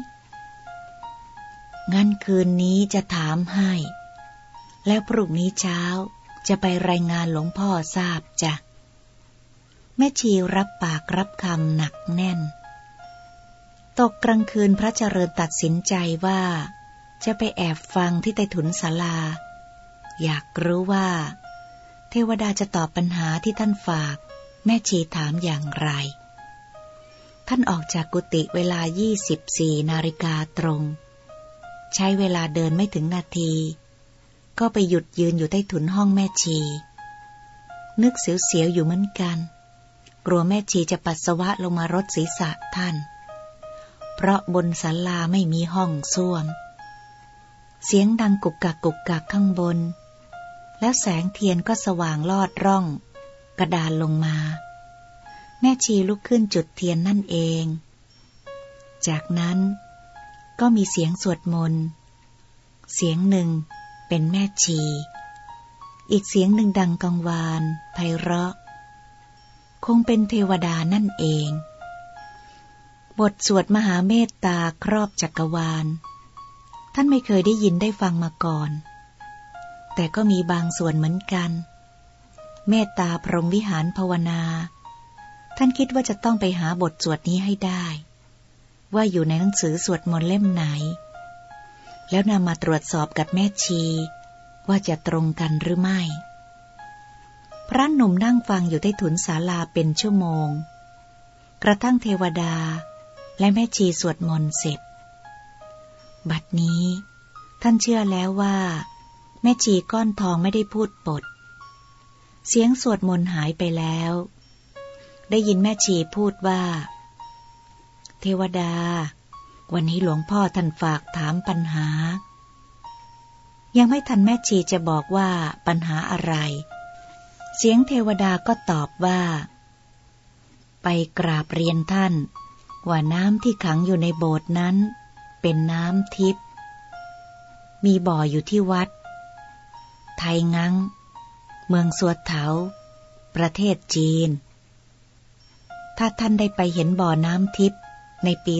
Speaker 1: งั้นคืนนี้จะถามให้แล้วพรุ่งนี้เช้าจะไปรายงานหลวงพ่อทราบจ้ะแม่ชีรับปากรับคำหนักแน่นตกกลางคืนพระเจริญตัดสินใจว่าจะไปแอบฟังที่ใต้ถุนศาลาอยากรู้ว่าเทวดาจะตอบปัญหาที่ท่านฝากแม่ชีถามอย่างไรท่านออกจากกุฏิเวลา 24 นาฬิกาตรงใช้เวลาเดินไม่ถึงนาทีก็ไปหยุดยืนอยู่ใต้ถุนห้องแม่ชีนึกเสียวๆอยู่เหมือนกันกลัวแม่ชีจะปัสสาวะลงมารดศีรษะท่านเพราะบนศาลาไม่มีห้องส้วมเสียงดังกุกกักกุกกักข้างบนแล้วแสงเทียนก็สว่างลอดร่องกระดานลงมาแม่ชีลุกขึ้นจุดเทียนนั่นเองจากนั้นก็มีเสียงสวดมนต์เสียงหนึ่งเป็นแม่ชีอีกเสียงหนึ่งดังกังวานไพเราะคงเป็นเทวดานั่นเองบทสวดมหาเมตตาครอบจักรวาลท่านไม่เคยได้ยินได้ฟังมาก่อนแต่ก็มีบางส่วนเหมือนกันเมตตาพรหมวิหารภาวนาท่านคิดว่าจะต้องไปหาบทสวดนี้ให้ได้ว่าอยู่ในหนังสือสวดมนต์เล่มไหนแล้วนำมาตรวจสอบกับแม่ชีว่าจะตรงกันหรือไม่พระหนุ่มนั่งฟังอยู่ใต้ถุนศาลาเป็นชั่วโมงกระทั่งเทวดาและแม่ชีสวดมนต์เสร็จบัดนี้ท่านเชื่อแล้วว่าแม่ชีก้อนทองไม่ได้พูดปดเสียงสวดมนต์หายไปแล้วได้ยินแม่ชีพูดว่าเทวดาวันนี้หลวงพ่อท่านฝากถามปัญหายังไม่ทันแม่ชีจะบอกว่าปัญหาอะไรเสียงเทวดาก็ตอบว่าไปกราบเรียนท่านว่าน้ำที่ขังอยู่ในโบสถ์นั้นเป็นน้ำทิพย์มีบ่ออยู่ที่วัดไทงังเมืองสวดเถาประเทศจีนถ้าท่านได้ไปเห็นบ่อน้ำทิพย์ในปี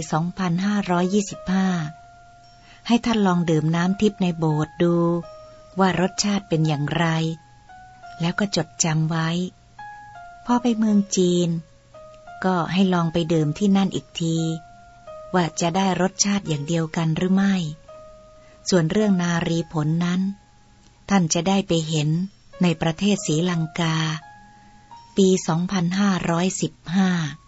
Speaker 1: 2525 ให้ท่านลองดื่มน้ำทิพย์ในโบสถ์ดูว่ารสชาติเป็นอย่างไรแล้วก็จดจำไว้พอไปเมืองจีนก็ให้ลองไปดื่มที่นั่นอีกทีว่าจะได้รสชาติอย่างเดียวกันหรือไม่ส่วนเรื่องนารีผลนั้นท่านจะได้ไปเห็นในประเทศศรีลังกาปี 2515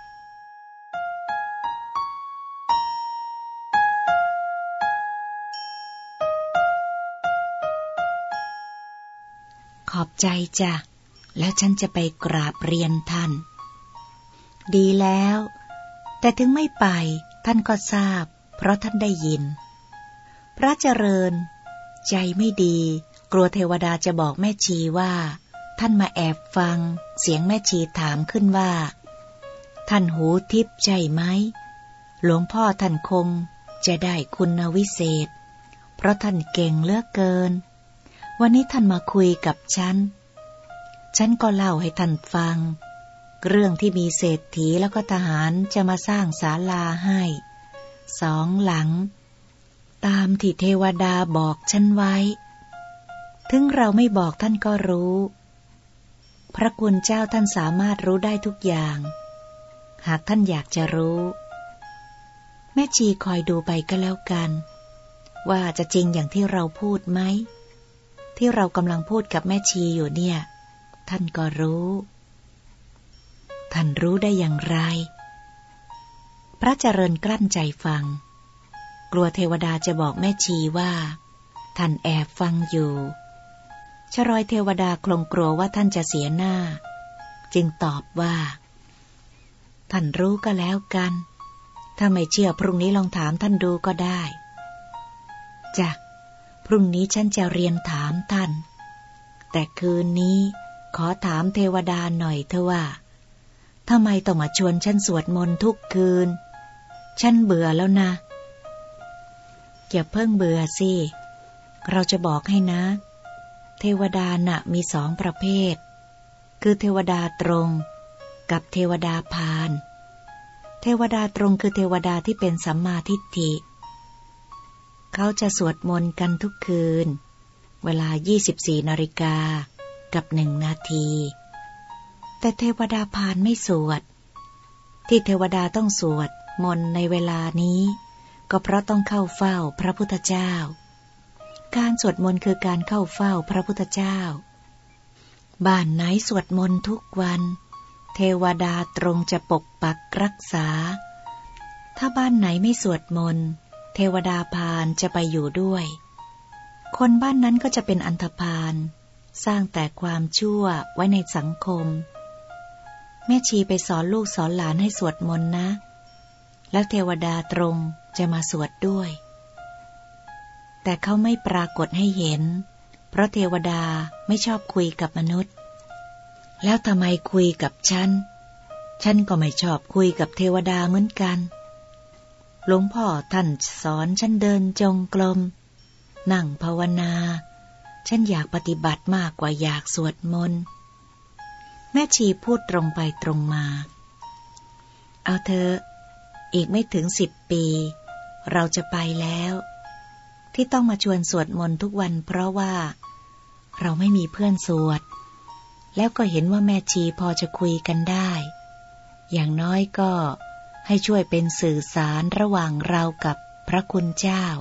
Speaker 1: ขอบใจจ้ะแล้วฉันจะไปกราบเรียนท่านดีแล้วแต่ถึงไม่ไปท่านก็ทราบเพราะท่านได้ยินพระเจริญใจไม่ดีกลัวเทวดาจะบอกแม่ชีว่าท่านมาแอบฟังเสียงแม่ชีถามขึ้นว่าท่านหูทิพย์ใช่ไหมหลวงพ่อท่านคงจะได้คุณวิเศษเพราะท่านเก่งเหลือเกินวันนี้ท่านมาคุยกับฉันก็เล่าให้ท่านฟังเรื่องที่มีเศรษฐีแล้วก็ทหารจะมาสร้างศาลาให้2 หลังตามที่เทวดาบอกฉันไว้ถึงเราไม่บอกท่านก็รู้พระคุณเจ้าท่านสามารถรู้ได้ทุกอย่างหากท่านอยากจะรู้แม่ชีคอยดูไปก็แล้วกันว่าจะจริงอย่างที่เราพูดไหมที่เรากำลังพูดกับแม่ชีอยู่เนี่ยท่านก็รู้ท่านรู้ได้อย่างไรพระเจริญกลั้นใจฟังกลัวเทวดาจะบอกแม่ชีว่าท่านแอบฟังอยู่ชรอยเทวดาคงกลัวว่าท่านจะเสียหน้าจึงตอบว่าท่านรู้ก็แล้วกันถ้าไม่เชื่อพรุ่งนี้ลองถามท่านดูก็ได้จ้ะพรุ่งนี้ฉันจะเรียนถามท่านแต่คืนนี้ขอถามเทวดาหน่อยเถอะว่าทำไมต้องมาชวนฉันสวดมนต์ทุกคืนฉันเบื่อแล้วนะอย่าเพิ่งเบื่อสิเราจะบอกให้นะเทวดาน่ะมี2 ประเภทคือเทวดาตรงกับเทวดาพาลเทวดาตรงคือเทวดาที่เป็นสัมมาทิฏฐิเขาจะสวดมนต์กันทุกคืนเวลา 24 นาฬิกากับ1 นาทีแต่เทวดาพาลไม่สวดที่เทวดาต้องสวดมนต์ในเวลานี้ก็เพราะต้องเข้าเฝ้าพระพุทธเจ้าการสวดมนต์คือการเข้าเฝ้าพระพุทธเจ้าบ้านไหนสวดมนต์ทุกวันเทวดาตรงจะปกปักรักษาถ้าบ้านไหนไม่สวดมนต์เทวดาพาลจะไปอยู่ด้วยคนบ้านนั้นก็จะเป็นอันธพาลสร้างแต่ความชั่วไว้ในสังคมแม่ชีไปสอนลูกสอนหลานให้สวดมนต์นะแล้วเทวดาตรงจะมาสวดด้วยแต่เขาไม่ปรากฏให้เห็นเพราะเทวดาไม่ชอบคุยกับมนุษย์แล้วทำไมคุยกับฉันก็ไม่ชอบคุยกับเทวดาเหมือนกันหลวงพ่อท่านสอนฉันเดินจงกรมนั่งภาวนาฉันอยากปฏิบัติมากกว่าอยากสวดมนต์แม่ชีพูดตรงไปตรงมาเอาเถอะอีกไม่ถึง10 ปีเราจะไปแล้วที่ต้องมาชวนสวดมนต์ทุกวันเพราะว่าเราไม่มีเพื่อนสวดแล้วก็เห็นว่าแม่ชีพอจะคุยกันได้อย่างน้อยก็ให้ช่วยเป็นสื่อสารระหว่างเรากับพระคุณเจ้า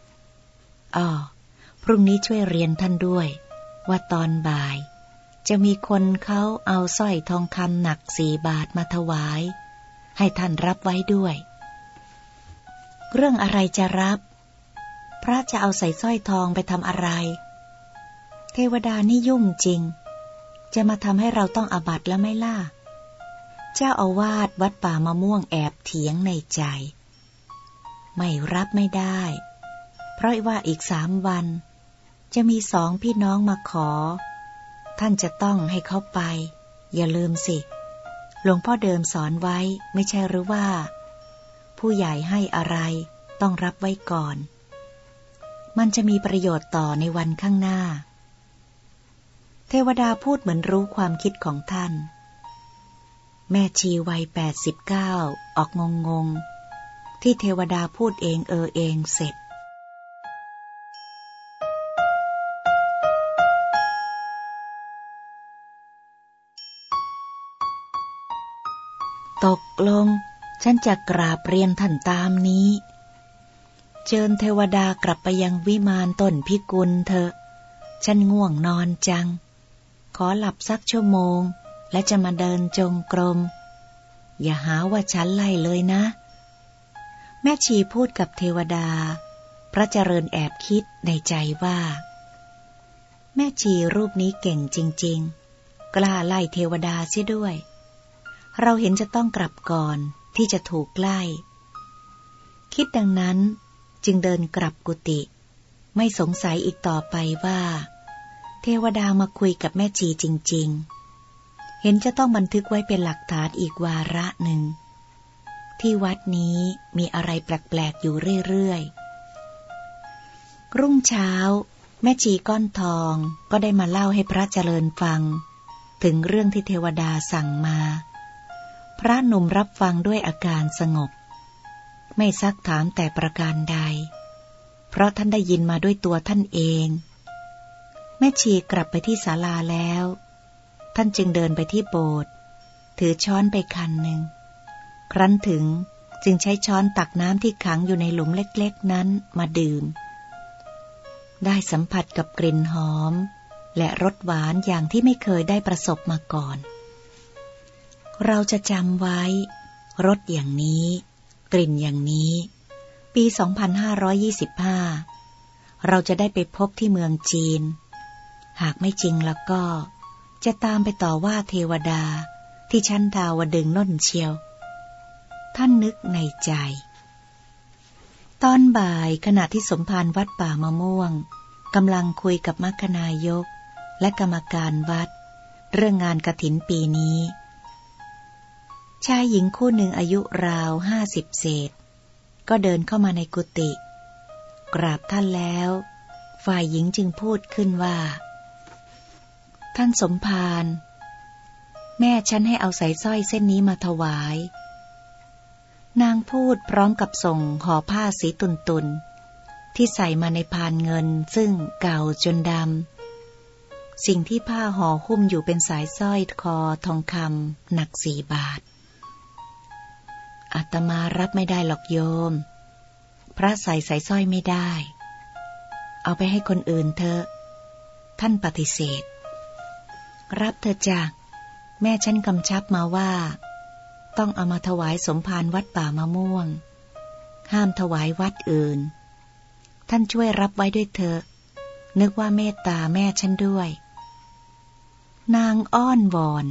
Speaker 1: พรุ่งนี้ช่วยเรียนท่านด้วยว่าตอนบ่ายจะมีคนเขาเอาสร้อยทองคำหนัก4 บาทมาถวายให้ท่านรับไว้ด้วยเรื่องอะไรจะรับพระจะเอาใส่สร้อยทองไปทำอะไรเทวดานี่ยุ่งจริงจะมาทำให้เราต้องอาบัติแล้วไหมล่ะเจ้าอาวาสวัดป่ามะม่วงแอบเถียงในใจไม่รับไม่ได้เพราะว่าอีก3 วันจะมี2 พี่น้องมาขอท่านจะต้องให้เขาไปอย่าลืมสิหลวงพ่อเดิมสอนไว้ไม่ใช่หรือว่าผู้ใหญ่ให้อะไรต้องรับไว้ก่อนมันจะมีประโยชน์ต่อในวันข้างหน้าเทวดาพูดเหมือนรู้ความคิดของท่านแม่ชีวัย89ออกงงที่เทวดาพูดเองเองเสร็จตกลงฉันจะกราบเรียนท่านตามนี้เชิญเทวดากลับไปยังวิมานต้นพิกุลเถอะฉันง่วงนอนจังขอหลับสักชั่วโมงและจะมาเดินจงกรมอย่าหาว่าฉันไล่เลยนะแม่ชีพูดกับเทวดาพระเจริญแอบคิดในใจว่าแม่ชีรูปนี้เก่งจริงๆกล้าไล่เทวดาเสียด้วยเราเห็นจะต้องกลับก่อนที่จะถูกไล่คิดดังนั้นจึงเดินกลับกุฏิไม่สงสัยอีกต่อไปว่าเทวดามาคุยกับแม่ชีจริงๆเห็นจะต้องบันทึกไว้เป็นหลักฐานอีกวาระหนึ่งที่วัดนี้มีอะไรแปลกๆอยู่เรื่อยๆรุ่งเช้าแม่ชีก้อนทองก็ได้มาเล่าให้พระเจริญฟังถึงเรื่องที่เทวดาสั่งมาพระหนุ่มรับฟังด้วยอาการสงบไม่ซักถามแต่ประการใดเพราะท่านได้ยินมาด้วยตัวท่านเองแม่ชีกลับไปที่ศาลาแล้วท่านจึงเดินไปที่โบสถ์ถือช้อนไปคันหนึ่งครั้นถึงจึงใช้ช้อนตักน้ำที่ขังอยู่ในหลุมเล็กๆนั้นมาดื่มได้สัมผัสกับกลิ่นหอมและรสหวานอย่างที่ไม่เคยได้ประสบมาก่อนเราจะจำไว้รสอย่างนี้กลิ่นอย่างนี้ปี 2525 เราจะได้ไปพบที่เมืองจีนหากไม่จริงแล้วก็จะตามไปต่อว่าเทวดาที่ชั้นดาวดึงส์น่นเชียวท่านนึกในใจตอนบ่ายขณะที่สมภารวัดป่ามะม่วงกำลังคุยกับมัคคณายกและกรรมการวัดเรื่องงานกฐินปีนี้ชายหญิงคู่หนึ่งอายุราว50เศษก็เดินเข้ามาในกุฏิกราบท่านแล้วฝ่ายหญิงจึงพูดขึ้นว่าท่านสมภารแม่ฉันให้เอาสายสร้อยเส้นนี้มาถวายนางพูดพร้อมกับส่งห่อผ้าสีตุนๆที่ใส่มาในพานเงินซึ่งเก่าจนดำสิ่งที่ผ้าห่อหุ้มอยู่เป็นสายสร้อยคอทองคำหนัก4 บาทอาตมารับไม่ได้หรอกโยมพระใส่สายสร้อยไม่ได้เอาไปให้คนอื่นเถอะท่านปฏิเสธรับเถอะจ้ะแม่ฉันกำชับมาว่าต้องเอามาถวายสมภารวัดป่ามะม่วงห้ามถวายวัดอื่นท่านช่วยรับไว้ด้วยเถอะนึกว่าเมตตาแม่ฉันด้วยนางอ้อนวอน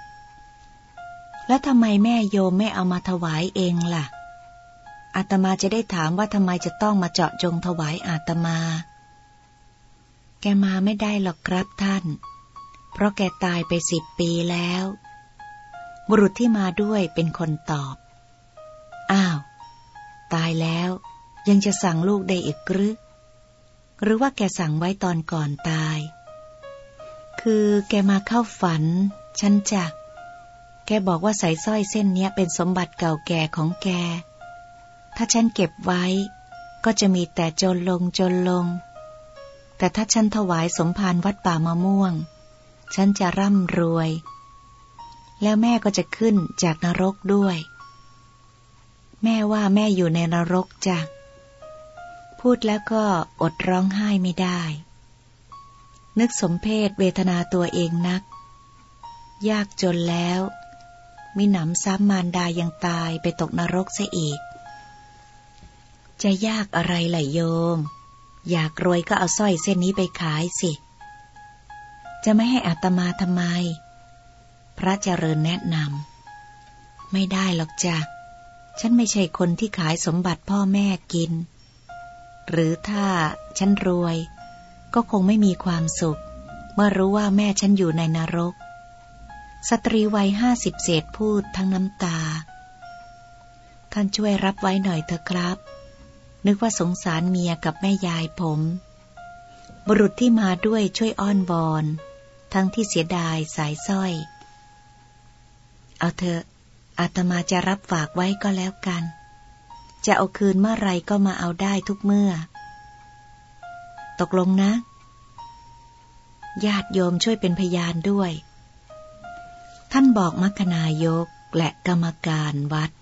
Speaker 1: แล้วทำไมแม่โยมไม่เอามาถวายเองล่ะอาตมาจะได้ถามว่าทำไมจะต้องมาเจาะจงถวายอาตมาแกมาไม่ได้หรอกครับท่านเพราะแกตายไป10 ปีแล้วบุรุษที่มาด้วยเป็นคนตอบอ้าวตายแล้วยังจะสั่งลูกได้อีกหรือว่าแกสั่งไว้ตอนก่อนตายคือแกมาเข้าฝันฉันจ้ะแกบอกว่าสายสร้อยเส้นนี้เป็นสมบัติเก่าแก่ของแกถ้าฉันเก็บไว้ก็จะมีแต่จนลงแต่ถ้าฉันถวายสมภารวัดป่ามะม่วงฉันจะร่ำรวยแล้วแม่ก็จะขึ้นจากนรกด้วยแม่ว่าแม่อยู่ในนรกจ้ะพูดแล้วก็อดร้องไห้ไม่ได้นึกสมเพชเวทนาตัวเองนักยากจนแล้วมิหนำซ้ำมารดายังตายไปตกนรกเสียอีกจะยากอะไรล่ะโยมอยากรวยก็เอาสร้อยเส้นนี้ไปขายสิจะไม่ให้อาตมาทำไมพระเจริญแนะนำไม่ได้หรอกจ้ะฉันไม่ใช่คนที่ขายสมบัติพ่อแม่กินหรือถ้าฉันรวยก็คงไม่มีความสุขเมื่อรู้ว่าแม่ฉันอยู่ในนรกสตรีวัย50เศษพูดทั้งน้ำตาท่านช่วยรับไว้หน่อยเถอะครับนึกว่าสงสารเมียกับแม่ยายผมบุรุษที่มาด้วยช่วยอ้อนวอนทั้งที่เสียดายสายสร้อยเอาเถอะอาตมาจะรับฝากไว้ก็แล้วกันจะเอาคืนเมื่อไรก็มาเอาได้ทุกเมื่อตกลงนะญาติโยมช่วยเป็นพยานด้วยท่านบอกมัคคณายกและกรรมการวัด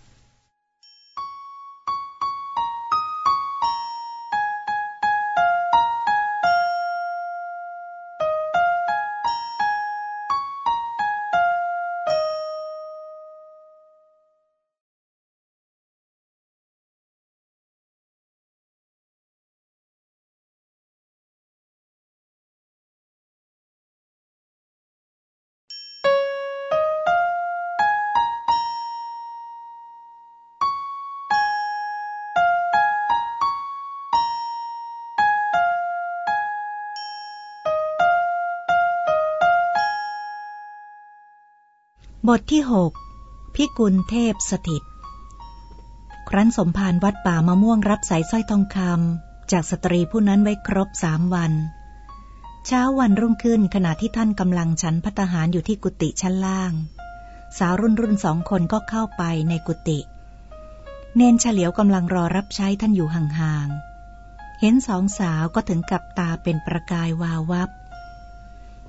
Speaker 1: บทที่ 6 พิกุลเทพสถิตครั้นสมภารวัดป่ามะม่วงรับสายสร้อยทองคำจากสตรีผู้นั้นไว้ครบ3 วันเช้าวันรุ่งขึ้นขณะที่ท่านกำลังฉันภัตตาหารอยู่ที่กุฏิชั้นล่างสาวรุ่น2 คนก็เข้าไปในกุฏิเนนเฉลียวกำลังรอรับใช้ท่านอยู่ห่างๆเห็น2 สาวก็ถึงกับตาเป็นประกายวาววับ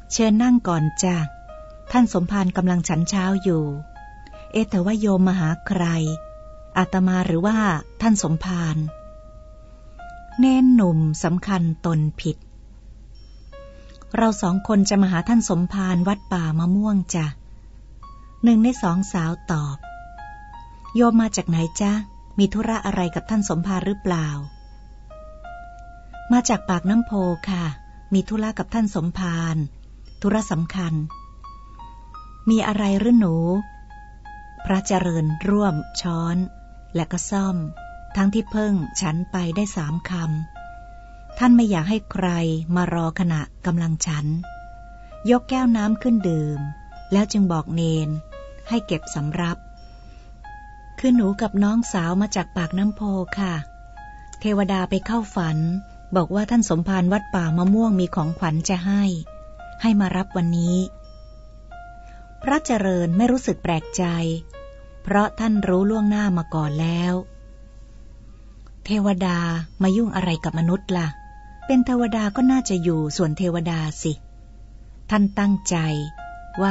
Speaker 1: เชิญนั่งก่อนจ้ะท่านสมภารกำลังฉันเช้าอยู่แต่ว่าโยมมาหาใครอาตมาหรือว่าท่านสมภารเน้นหนุ่มสำคัญตนผิดเราสองคนจะมาหาท่านสมภารวัดป่ามะม่วงจ้ะหนึ่งในสองสาวตอบโยมมาจากไหนจ๊ะมีธุระอะไรกับท่านสมภารหรือเปล่ามาจากปากน้ำโพค่ะมีธุระกับท่านสมภารธุระสำคัญมีอะไรหรือหนูพระเจริญร่วมช้อนและก็ซ่อมทั้งที่เพิ่งฉันไปได้3 คำท่านไม่อยากให้ใครมารอขณะกำลังฉันยกแก้วน้ำขึ้นดื่มแล้วจึงบอกเนนให้เก็บสำรับคือหนูกับน้องสาวมาจากปากน้ำโพค่ะเทวดาไปเข้าฝันบอกว่าท่านสมภารวัดป่ามะม่วงมีของขวัญจะให้มารับวันนี้พระเจริญไม่รู้สึกแปลกใจเพราะท่านรู้ล่วงหน้ามาก่อนแล้วเทวดามายุ่งอะไรกับมนุษย์ล่ะเป็นเทวดาก็น่าจะอยู่ส่วนเทวดาสิท่านตั้งใจว่า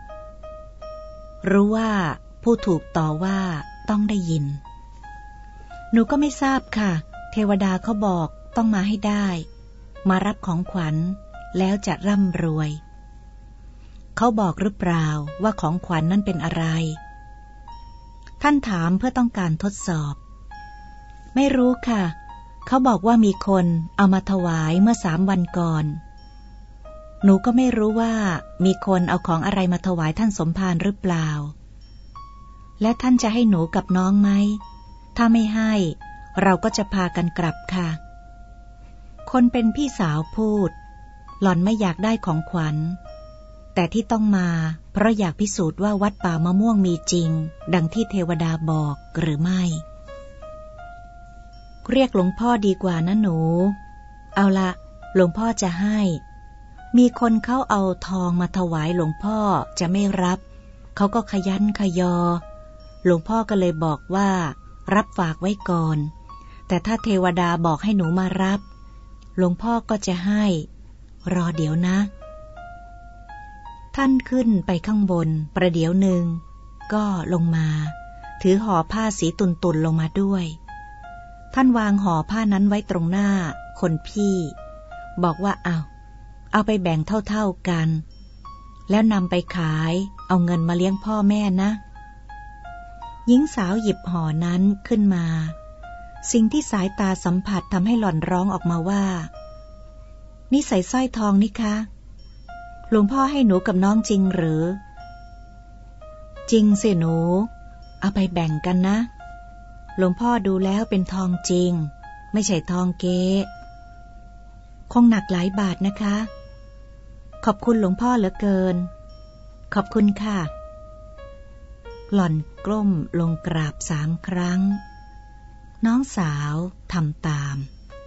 Speaker 1: รู้ว่าผู้ถูกต่อว่าต้องได้ยินหนูก็ไม่ทราบค่ะเทวดาเขาบอกต้องมาให้ได้มารับของขวัญแล้วจะร่ำรวยเขาบอกหรือเปล่าว่าของขวัญนั่นเป็นอะไรท่านถามเพื่อต้องการทดสอบไม่รู้ค่ะเขาบอกว่ามีคนเอามาถวายเมื่อ3 วันก่อนหนูก็ไม่รู้ว่ามีคนเอาของอะไรมาถวายท่านสมภารหรือเปล่าและท่านจะให้หนูกับน้องไหมถ้าไม่ให้เราก็จะพากันกลับค่ะคนเป็นพี่สาวพูดหล่อนไม่อยากได้ของขวัญแต่ที่ต้องมาเพราะอยากพิสูจน์ว่าวัดป่ามะม่วงมีจริงดังที่เทวดาบอกหรือไม่เรียกหลวงพ่อดีกว่านะหนูเอาละหลวงพ่อจะให้มีคนเขาเอาทองมาถวายหลวงพ่อจะไม่รับเขาก็ขยันขยอหลวงพ่อก็เลยบอกว่ารับฝากไว้ก่อนแต่ถ้าเทวดาบอกให้หนูมารับหลวงพ่อก็จะให้รอเดี๋ยวนะท่านขึ้นไปข้างบนประเดี๋ยวหนึ่งก็ลงมาถือห่อผ้าสีตุ่นๆลงมาด้วยท่านวางห่อผ้านั้นไว้ตรงหน้าคนพี่บอกว่าเอาไปแบ่งเท่าๆกันแล้วนำไปขายเอาเงินมาเลี้ยงพ่อแม่นะหญิงสาวหยิบห่อนั้นขึ้นมาสิ่งที่สายตาสัมผัสทำให้หล่อนร้องออกมาว่านี่ใส่สร้อยทองนี่คะหลวงพ่อให้หนูกับน้องจริงหรือจริงสิหนูเอาไปแบ่งกันนะหลวงพ่อดูแล้วเป็นทองจริงไม่ใช่ทองเก๊คงหนักหลายบาทนะคะขอบคุณหลวงพ่อเหลือเกินขอบคุณค่ะหล่อนกล้มลงกราบ3 ครั้งน้องสาวทำตาม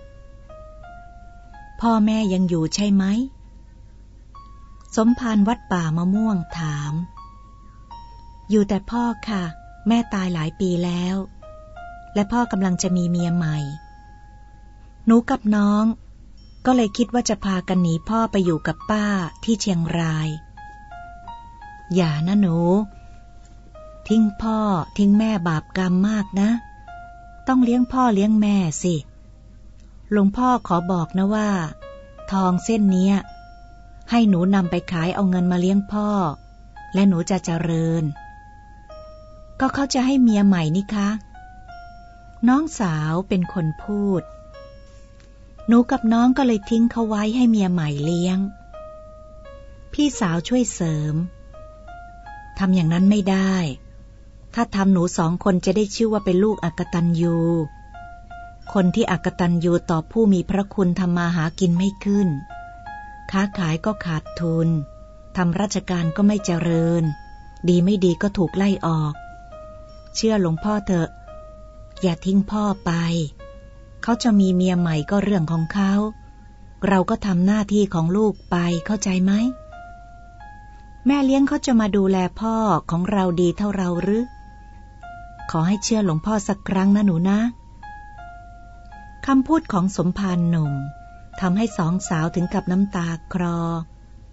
Speaker 1: พ่อแม่ยังอยู่ใช่ไหมสมภารวัดป่ามะม่วงถามอยู่แต่พ่อค่ะแม่ตายหลายปีแล้วและพ่อกำลังจะมีเมียใหม่หนูกับน้องก็เลยคิดว่าจะพากันหนีพ่อไปอยู่กับป้าที่เชียงรายอย่านะหนูทิ้งพ่อทิ้งแม่บาปกรรมมากนะต้องเลี้ยงพ่อเลี้ยงแม่สิหลวงพ่อขอบอกนะว่าทองเส้นเนี้ยให้หนูนำไปขายเอาเงินมาเลี้ยงพ่อและหนูจะเจริญก็เขาจะให้เมียใหม่นี่คะน้องสาวเป็นคนพูดหนูกับน้องก็เลยทิ้งเขาไว้ให้เมียใหม่เลี้ยงพี่สาวช่วยเสริมทำอย่างนั้นไม่ได้ถ้าทำหนู2 คนจะได้ชื่อว่าเป็นลูกอกตัญญูคนที่อกตัญญูต่อผู้มีพระคุณทำมาหากินไม่ขึ้นค้าขายก็ขาดทุนทำราชการก็ไม่เจริญดีไม่ดีก็ถูกไล่ออกเชื่อหลวงพ่อเถอะอย่าทิ้งพ่อไปเขาจะมีเมียใหม่ก็เรื่องของเขาเราก็ทำหน้าที่ของลูกไปเข้าใจไหมแม่เลี้ยงเขาจะมาดูแลพ่อของเราดีเท่าเราหรือขอให้เชื่อหลวงพ่อสักครั้งนะหนูนะคำพูดของสมภารหนุ่มทำให้2 สาวถึงกับน้ำตาคลอที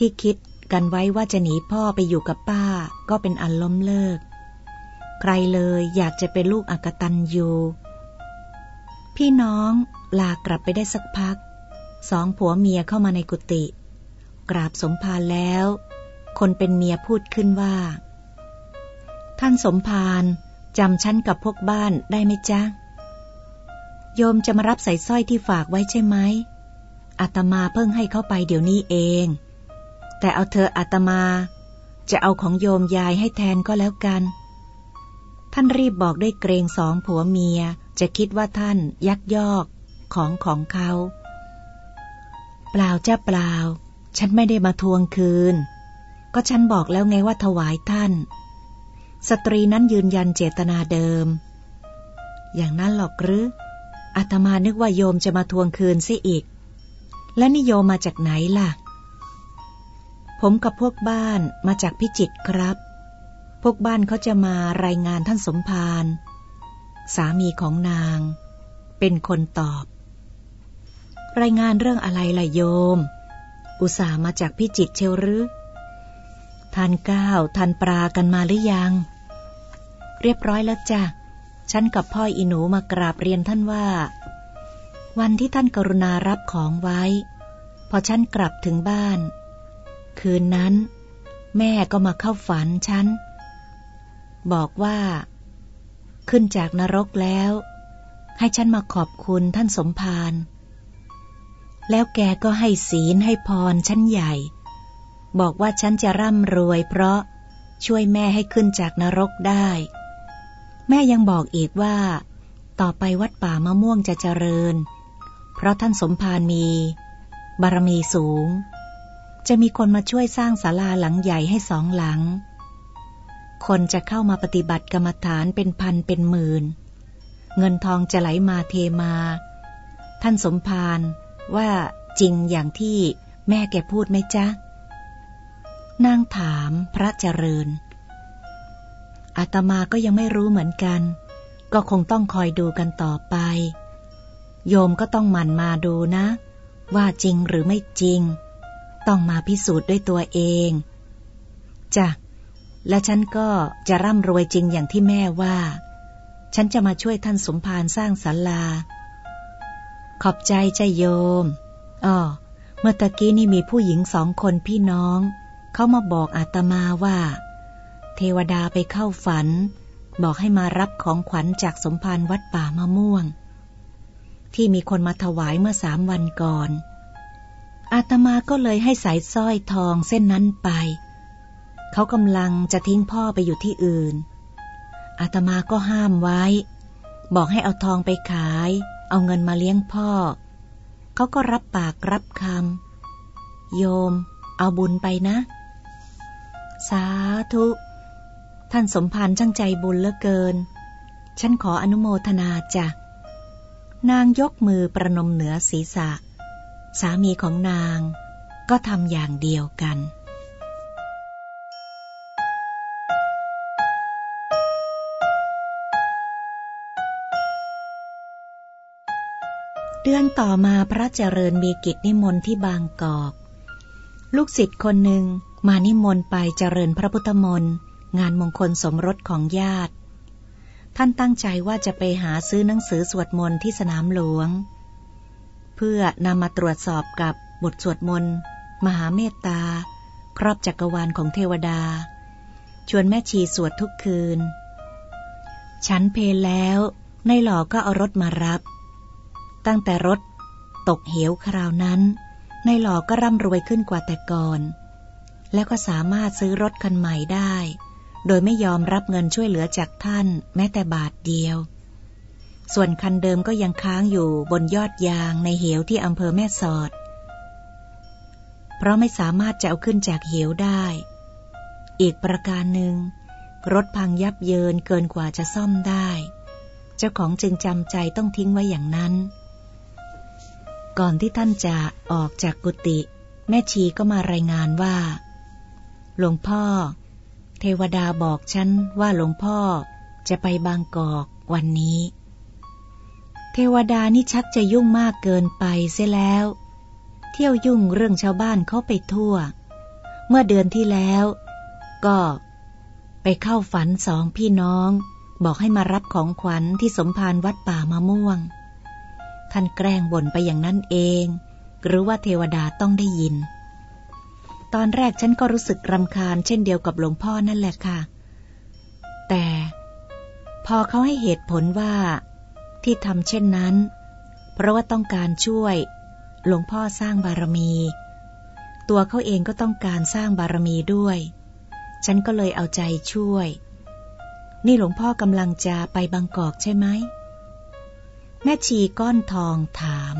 Speaker 1: ที่คิดกันไว้ว่าจะหนีพ่อไปอยู่กับป้าก็เป็นอันล้มเลิกใครเลยอยากจะเป็นลูกอกตัญญูพี่น้องลากลับไปได้สักพักสองผัวเมียเข้ามาในกุฏิกราบสมภารแล้วคนเป็นเมียพูดขึ้นว่าท่านสมภารจำฉันกับพวกบ้านได้ไหมจ๊ะโยมจะมารับใส่สร้อยที่ฝากไว้ใช่ไหมอาตมาเพิ่งให้เขาไปเดี๋ยวนี้เองแต่เอาเธออาตมาจะเอาของโยมยายให้แทนก็แล้วกันท่านรีบบอกด้วยเกรงสองผัวเมียจะคิดว่าท่านยักยอกของเขาเปล่าจ้าเปล่าฉันไม่ได้มาทวงคืนก็ฉันบอกแล้วไงว่าถวายท่านสตรีนั้นยืนยันเจตนาเดิมอย่างนั้นหรอกหรืออาตมานึกว่าโยมจะมาทวงคืนซิอีกและนี่โยมมาจากไหนล่ะผมกับพวกบ้านมาจากพิจิตรครับพวกบ้านเขาจะมารายงานท่านสมภารสามีของนางเป็นคนตอบรายงานเรื่องอะไรล่ะโยมอุตส่าห์มาจากพิจิตรเชียวหรือทานข้าวทานปลากันมาหรือยังเรียบร้อยแล้วจ้ะฉันกับพ่ออีหนูมากราบเรียนท่านว่าวันที่ท่านกรุณารับของไว้พอฉันกลับถึงบ้านคืนนั้นแม่ก็มาเข้าฝันฉันบอกว่าขึ้นจากนรกแล้วให้ฉันมาขอบคุณท่านสมภารแล้วแกก็ให้ศีลให้พรฉันใหญ่บอกว่าฉันจะร่ำรวยเพราะช่วยแม่ให้ขึ้นจากนรกได้แม่ยังบอกอีกว่าต่อไปวัดป่ามะม่วงจะเจริญเพราะท่านสมภารมีบารมีสูงจะมีคนมาช่วยสร้างศาลาหลังใหญ่ให้2 หลังคนจะเข้ามาปฏิบัติกรรมฐานเป็นพันเป็นหมื่นเงินทองจะไหลมาเทมาท่านสมภารว่าจริงอย่างที่แม่แกพูดไหมจ๊ะนางถามพระเจริญอาตมาก็ยังไม่รู้เหมือนกันก็คงต้องคอยดูกันต่อไปโยมก็ต้องหมั่นมาดูนะว่าจริงหรือไม่จริงต้องมาพิสูจน์ด้วยตัวเองจ้ะและฉันก็จะร่ำรวยจริงอย่างที่แม่ว่าฉันจะมาช่วยท่านสมภารสร้างศาลาขอบใจจ้ะโยมเมื่อตะกี้นี่มีผู้หญิง2 คนพี่น้องเขามาบอกอาตมาว่าเทวดาไปเข้าฝันบอกให้มารับของขวัญจากสมภารวัดป่ามะม่วงที่มีคนมาถวายเมื่อ3 วันก่อนอาตมาก็เลยให้สายสร้อยทองเส้นนั้นไปเขากำลังจะทิ้งพ่อไปอยู่ที่อื่นอาตมาก็ห้ามไว้บอกให้เอาทองไปขายเอาเงินมาเลี้ยงพ่อเขาก็รับปากรับคำโยมเอาบุญไปนะสาธุท่านสมภารช่างใจบุญเหลือเกินฉันขออนุโมทนาจ้ะนางยกมือประนมเหนือศีรษะสามีของนางก็ทำอย่างเดียวกันเดือนต่อมาพระเจริญมีกิจนิมนต์ที่บางกอกลูกศิษย์คนหนึ่งมานิมนต์ไปเจริญพระพุทธมนต์งานมงคลสมรสของญาติท่านตั้งใจว่าจะไปหาซื้อหนังสือสวดมนต์ที่สนามหลวงเพื่อนำมาตรวจสอบกับบทสวดมนต์มหาเมตตาครอบจักรวาลของเทวดาชวนแม่ชีสวดทุกคืนฉันเพลแล้วในหล่อก็เอารถมารับตั้งแต่รถตกเหวคราวนั้นในหล่อก็ร่ำรวยขึ้นกว่าแต่ก่อนแล้วก็สามารถซื้อรถคันใหม่ได้โดยไม่ยอมรับเงินช่วยเหลือจากท่านแม้แต่บาทเดียวส่วนคันเดิมก็ยังค้างอยู่บนยอดยางในเหวที่อำเภอแม่สอดเพราะไม่สามารถจะเอาขึ้นจากเหวได้อีกประการหนึ่งรถพังยับเยินเกินกว่าจะซ่อมได้เจ้าของจึงจำใจต้องทิ้งไว้อย่างนั้นก่อนที่ท่านจะออกจากกุฏิแม่ชีก็มารายงานว่าหลวงพ่อเทวดาบอกฉันว่าหลวงพ่อจะไปบางกอกวันนี้เทวดานี่ชักจะยุ่งมากเกินไปเสียแล้วเที่ยวยุ่งเรื่องชาวบ้านเขาไปทั่วเมื่อเดือนที่แล้วก็ไปเข้าฝันสองพี่น้องบอกให้มารับของขวัญที่สมภารวัดป่ามะม่วงท่านแกล้งบ่นไปอย่างนั้นเองหรือว่าเทวดาต้องได้ยินตอนแรกฉันก็รู้สึกรำคาญเช่นเดียวกับหลวงพ่อนั่นแหละค่ะแต่พอเขาให้เหตุผลว่าที่ทำเช่นนั้นเพราะว่าต้องการช่วยหลวงพ่อสร้างบารมีตัวเขาเองก็ต้องการสร้างบารมีด้วยฉันก็เลยเอาใจช่วยนี่หลวงพ่อกำลังจะไปบางกอกใช่ไหมแม่ชีก้อนทองถาม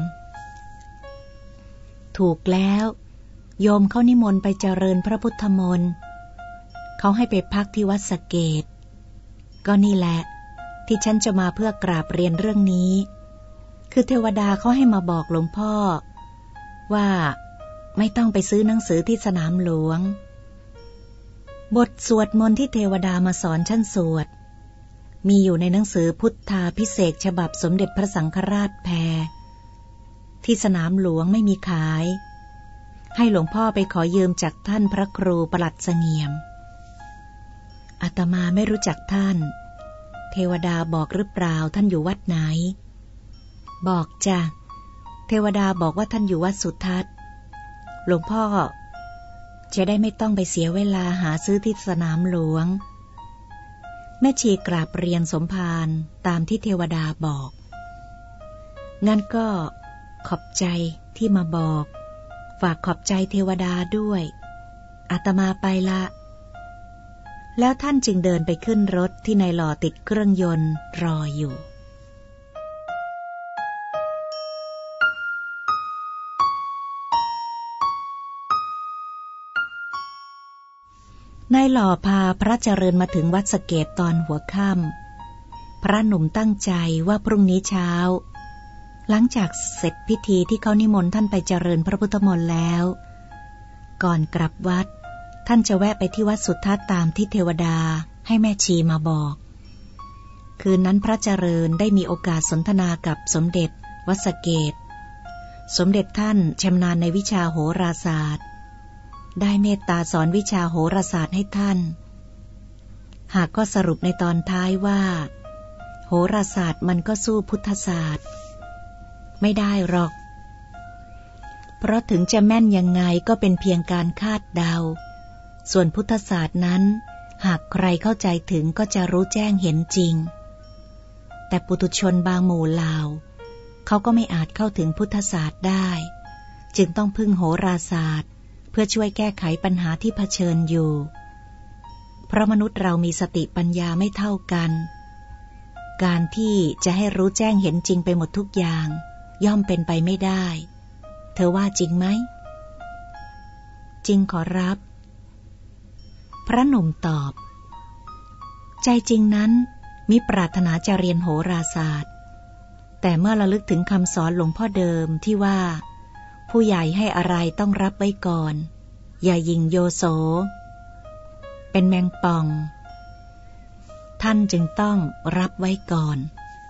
Speaker 1: ถูกแล้วโยมเขานิมนต์ไปเจริญพระพุทธมนต์เขาให้ไปพักที่วัดสะเกษก็นี่แหละที่ฉันจะมาเพื่อกราบเรียนเรื่องนี้คือเทวดาเขาให้มาบอกหลวงพ่อว่าไม่ต้องไปซื้อหนังสือที่สนามหลวงบทสวดมนต์ที่เทวดามาสอนฉันสวดมีอยู่ในหนังสือพุทธาภิเษกฉบับสมเด็จพระสังฆราชแพรที่สนามหลวงไม่มีขายให้หลวงพ่อไปขอยืมจากท่านพระครูปลัดเสงี่ยมอาตมาไม่รู้จักท่านเทวดาบอกหรือเปล่าท่านอยู่วัดไหนบอกจ้ะเทวดาบอกว่าท่านอยู่วัดสุทัศน์หลวงพ่อจะได้ไม่ต้องไปเสียเวลาหาซื้อที่สนามหลวงแม่ชีกราบเรียนสมภารตามที่เทวดาบอกงั้นก็ขอบใจที่มาบอกฝากขอบใจเทวดาด้วยอาตมาไปละแล้วท่านจึงเดินไปขึ้นรถที่นายหล่อติดเครื่องยนต์รออยู่นายหล่อพาพระเจริญมาถึงวัดสะเกษตอนหัวค่ำพระหนุ่มตั้งใจว่าพรุ่งนี้เช้าหลังจากเสร็จพิธีที่เขานิมนต์ท่านไปเจริญพระพุทธมนต์แล้วก่อนกลับวัดท่านจะแวะไปที่วัดสุทัศน์ตามที่เทวดาให้แม่ชีมาบอกคืนนั้นพระเจริญได้มีโอกาสสนทนากับสมเด็จวัดสะเกษสมเด็จท่านชำนาญในวิชาโหราศาสตร์ได้เมตตาสอนวิชาโหราศาสตร์ให้ท่านหากก็สรุปในตอนท้ายว่าโหราศาสตร์มันก็สู้พุทธศาสตร์ไม่ได้หรอกเพราะถึงจะแม่นยังไงก็เป็นเพียงการคาดเดาส่วนพุทธศาสตร์นั้นหากใครเข้าใจถึงก็จะรู้แจ้งเห็นจริงแต่ปุถุชนบางหมู่เหล่าเขาก็ไม่อาจเข้าถึงพุทธศาสตร์ได้จึงต้องพึ่งโหราศาสตร์เพื่อช่วยแก้ไขปัญหาที่เผชิญอยู่เพราะมนุษย์เรามีสติปัญญาไม่เท่ากันการที่จะให้รู้แจ้งเห็นจริงไปหมดทุกอย่างย่อมเป็นไปไม่ได้เธอว่าจริงไหมจริงขอรับพระหนุ่มตอบใจจริงนั้นมิปรารถนาจะเรียนโหราศาสตร์แต่เมื่อระลึกถึงคำสอนหลวงพ่อเดิมที่ว่าผู้ใหญ่ให้อะไรต้องรับไว้ก่อนอย่ายิงโยโสเป็นแมงป่องท่านจึงต้องรับไว้ก่อน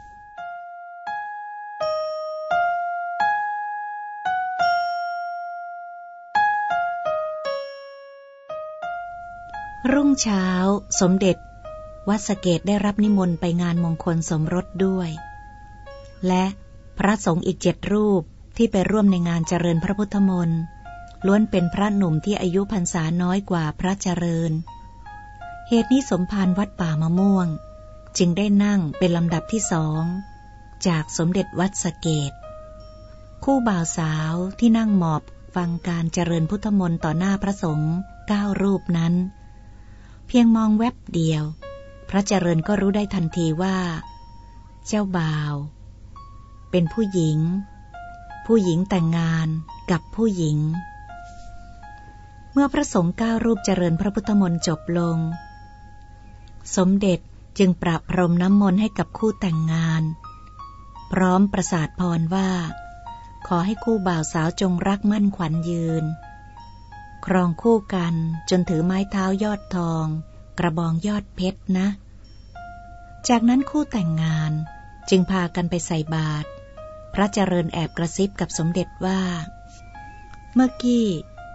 Speaker 1: รุ่งเช้าสมเด็จวัดสะเกษได้รับนิมนต์ไปงานมงคลสมรสด้วยและพระสงฆ์อีก7 รูปที่ไปร่วมในงานเจริญพระพุทธมนต์ล้วนเป็นพระหนุ่มที่อายุพรรษาน้อยกว่าพระเจริญเหตุนี้สมภารวัดป่ามะม่วงจึงได้นั่งเป็นลำดับที่2จากสมเด็จวัดสะเกษคู่บ่าวสาวที่นั่งหมอบฟังการเจริญพุทธมนต์ต่อหน้าพระสงฆ์9 รูปนั้นเพียงมองแวบเดียวพระเจริญก็รู้ได้ทันทีว่าเจ้าบ่าวเป็นผู้หญิงแต่งงานกับผู้หญิงเมื่อพระสงฆ์9 รูปเจริญพระพุทธมนต์จบลงสมเด็จจึงประพรมน้ำมนต์ให้กับคู่แต่งงานพร้อมประสาทพรว่าขอให้คู่บ่าวสาวจงรักมั่นขวัญยืนครองคู่กันจนถือไม้เท้ายอดทองกระบองยอดเพชรนะจากนั้นคู่แต่งงานจึงพากันไปใส่บาตรพระเจริญแอบกระซิบกับสมเด็จว่าเมื่อกี้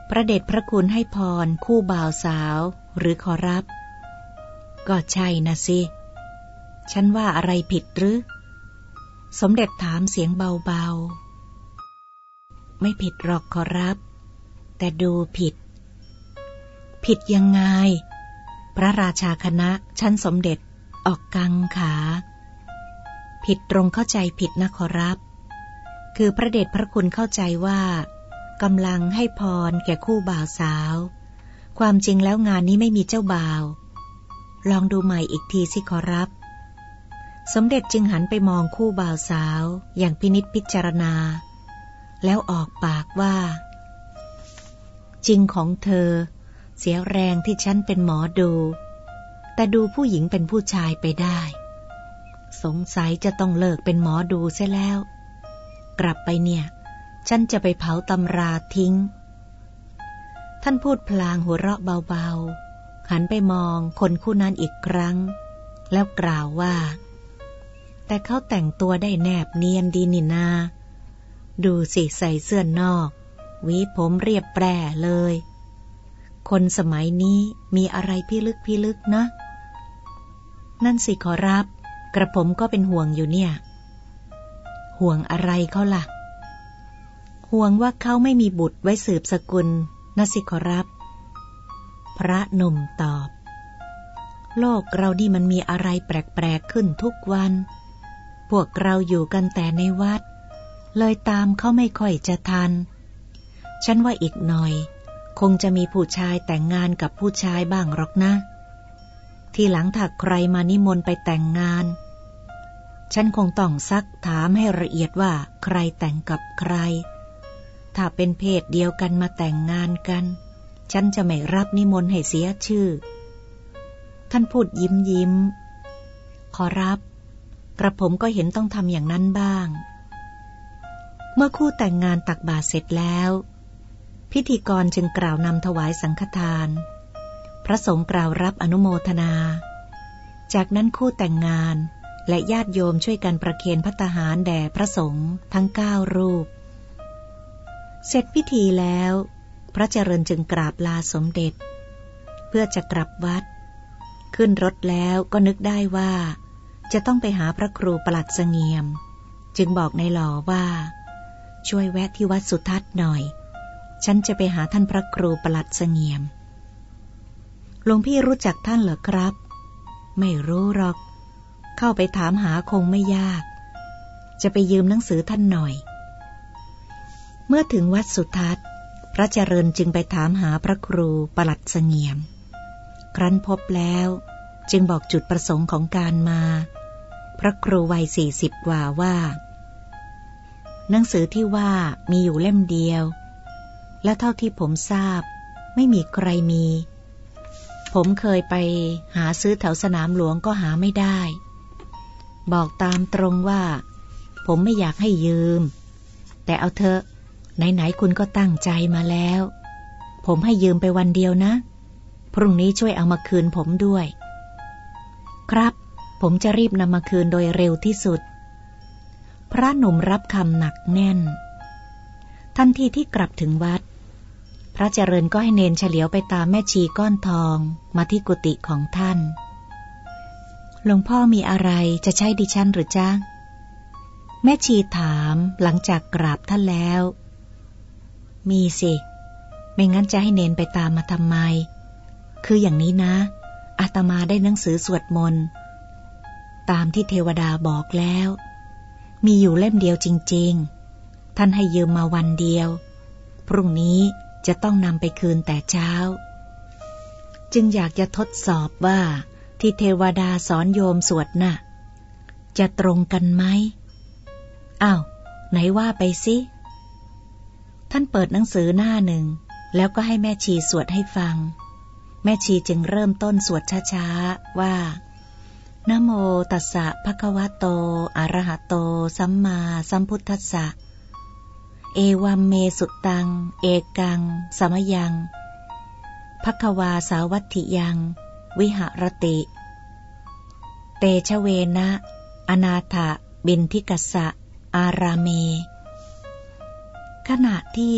Speaker 1: พระเดชพระคุณให้พรคู่บ่าวสาวหรือขอรับก็ใช่นะสิฉันว่าอะไรผิดหรือสมเด็จถามเสียงเบาๆไม่ผิดหรอกขอรับแต่ดูผิดยังไงพระราชาคณะชั้นสมเด็จออกกังขาผิดตรงเข้าใจผิดนะขอรับคือพระเดชพระคุณเข้าใจว่ากำลังให้พรแก่คู่บ่าวสาวความจริงแล้วงานนี้ไม่มีเจ้าบ่าวลองดูใหม่อีกทีสิขอรับสมเด็จจึงหันไปมองคู่บ่าวสาวอย่างพินิจพิจารณาแล้วออกปากว่าจริงของเธอเสียแรงที่ฉันเป็นหมอดูแต่ดูผู้หญิงเป็นผู้ชายไปได้สงสัยจะต้องเลิกเป็นหมอดูเสียแล้วกลับไปเนี่ยฉันจะไปเผาตำราทิ้งท่านพูดพลางหัวเราะเบาๆหันไปมองคนคู่นั้นอีกครั้งแล้วกล่าวว่าแต่เขาแต่งตัวได้แนบเนียนดีนี่นาดูสิใส่เสื้อนอกหวีผมเรียบแปร่เลยคนสมัยนี้มีอะไรพิลึกนะนั่นสิขอรับกระผมก็เป็นห่วงอยู่เนี่ยห่วงอะไรเขาล่ะห่วงว่าเขาไม่มีบุตรไว้สืบสกุลนะสิขอรับพระหนุ่มตอบโลกเรานี่มันมีอะไรแปลกๆขึ้นทุกวันพวกเราอยู่กันแต่ในวัดเลยตามเขาไม่ค่อยจะทันฉันว่าอีกหน่อยคงจะมีผู้ชายแต่งงานกับผู้ชายบ้างหรอกนะทีหลังถ้าใครมานิมนต์ไปแต่งงานฉันคงต้องซักถามให้ละเอียดว่าใครแต่งกับใครถ้าเป็นเพศเดียวกันมาแต่งงานกันฉันจะไม่รับนิมนต์ให้เสียชื่อท่านพูดยิ้มขอรับกระผมก็เห็นต้องทำอย่างนั้นบ้างเมื่อคู่แต่งงานตักบาตรเสร็จแล้วพิธีกรจึงกล่าวนำถวายสังฆทานพระสงฆ์กล่าวรับอนุโมทนาจากนั้นคู่แต่งงานและญาติโยมช่วยกันประเคนภัตตาหารแด่พระสงฆ์ทั้ง9 รูปเสร็จพิธีแล้วพระเจริญจึงกราบลาสมเด็จเพื่อจะกลับวัดขึ้นรถแล้วก็นึกได้ว่าจะต้องไปหาพระครูปลัดเสงี่ยมจึงบอกนายหล่อว่าช่วยแวะที่วัดสุทัศน์หน่อยฉันจะไปหาท่านพระครูปลัดเสงี่ยมหลวงพี่รู้จักท่านเหรอครับไม่รู้หรอกเข้าไปถามหาคงไม่ยากจะไปยืมหนังสือท่านหน่อยเมื่อถึงวัดสุทัศน์พระเจริญจึงไปถามหาพระครูปลัดเสงี่ยมครั้นพบแล้วจึงบอกจุดประสงค์ของการมาพระครูวัย40 กว่าว่าหนังสือที่ว่ามีอยู่เล่มเดียวและเท่าที่ผมทราบไม่มีใครมีผมเคยไปหาซื้อแถวสนามหลวงก็หาไม่ได้บอกตามตรงว่าผมไม่อยากให้ยืมแต่เอาเถอะไหนๆคุณก็ตั้งใจมาแล้วผมให้ยืมไปวันเดียวนะพรุ่งนี้ช่วยเอามาคืนผมด้วยครับผมจะรีบนำมาคืนโดยเร็วที่สุดพระหนุ่มรับคำหนักแน่นทันทีที่กลับถึงวัดพระเจริญก็ให้เนนเฉลียวไปตามแม่ชีก้อนทองมาที่กุฏิของท่านหลวงพ่อมีอะไรจะใช้ดิฉันหรือจ๊ะแม่ชีถามหลังจากกราบท่านแล้วมีสิไม่งั้นจะให้เนนไปตามมาทำไมคืออย่างนี้นะอาตมาได้หนังสือสวดมนต์ตามที่เทวดาบอกแล้วมีอยู่เล่มเดียวจริงๆท่านให้ยืมมาวันเดียวพรุ่งนี้จะต้องนำไปคืนแต่เช้าจึงอยากจะทดสอบว่าที่เทวดาสอนโยมสวดน่ะจะตรงกันไหมอ้าวไหนว่าไปสิท่านเปิดหนังสือหน้าหนึ่งแล้วก็ให้แม่ชีสวดให้ฟังแม่ชีจึงเริ่มต้นสวดช้าๆว่านะโมตัสสะภะคะวะโตอะระหะโตสัมมาสัมพุทธัสสะเอวัมเมสุตังเอกังสมยังภควาสาวัตถิยังวิหรติเตชะเวนะอนาถบินทิกัสสะอาราเมขณะที่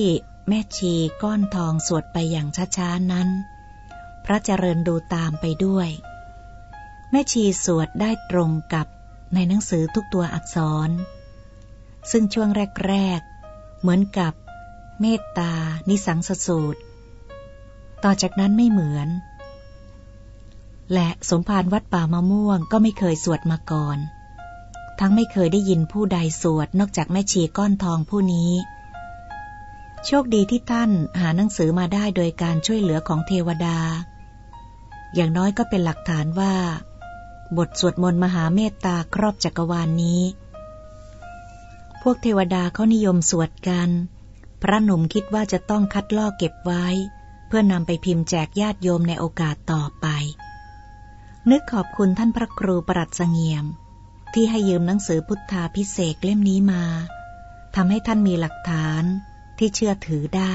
Speaker 1: แม่ชีก้อนทองสวดไปอย่างช้าๆนั้นพระเจริญดูตามไปด้วยแม่ชีสวดได้ตรงกับในหนังสือทุกตัวอักษรซึ่งช่วงแรกๆเหมือนกับเมตตานิสังสสูตรต่อจากนั้นไม่เหมือนและสมภารวัดป่ามะม่วงก็ไม่เคยสวดมาก่อนทั้งไม่เคยได้ยินผู้ใดสวดนอกจากแม่ชีก้อนทองผู้นี้โชคดีที่ท่านหาหนังสือมาได้โดยการช่วยเหลือของเทวดาอย่างน้อยก็เป็นหลักฐานว่าบทสวดมนต์มหาเมตตาครอบจักรวาล นี้พวกเทวดาเขานิยมสวดกันพระหนุ่มคิดว่าจะต้องคัดลอกเก็บไว้เพื่อนำไปพิมพ์แจกญาติโยมในโอกาสต่อไปนึกขอบคุณท่านพระครูปรัชเสงี่ยมที่ให้ยืมหนังสือพุทธาภิเษกเล่มนี้มาทำให้ท่านมีหลักฐานที่เชื่อถือได้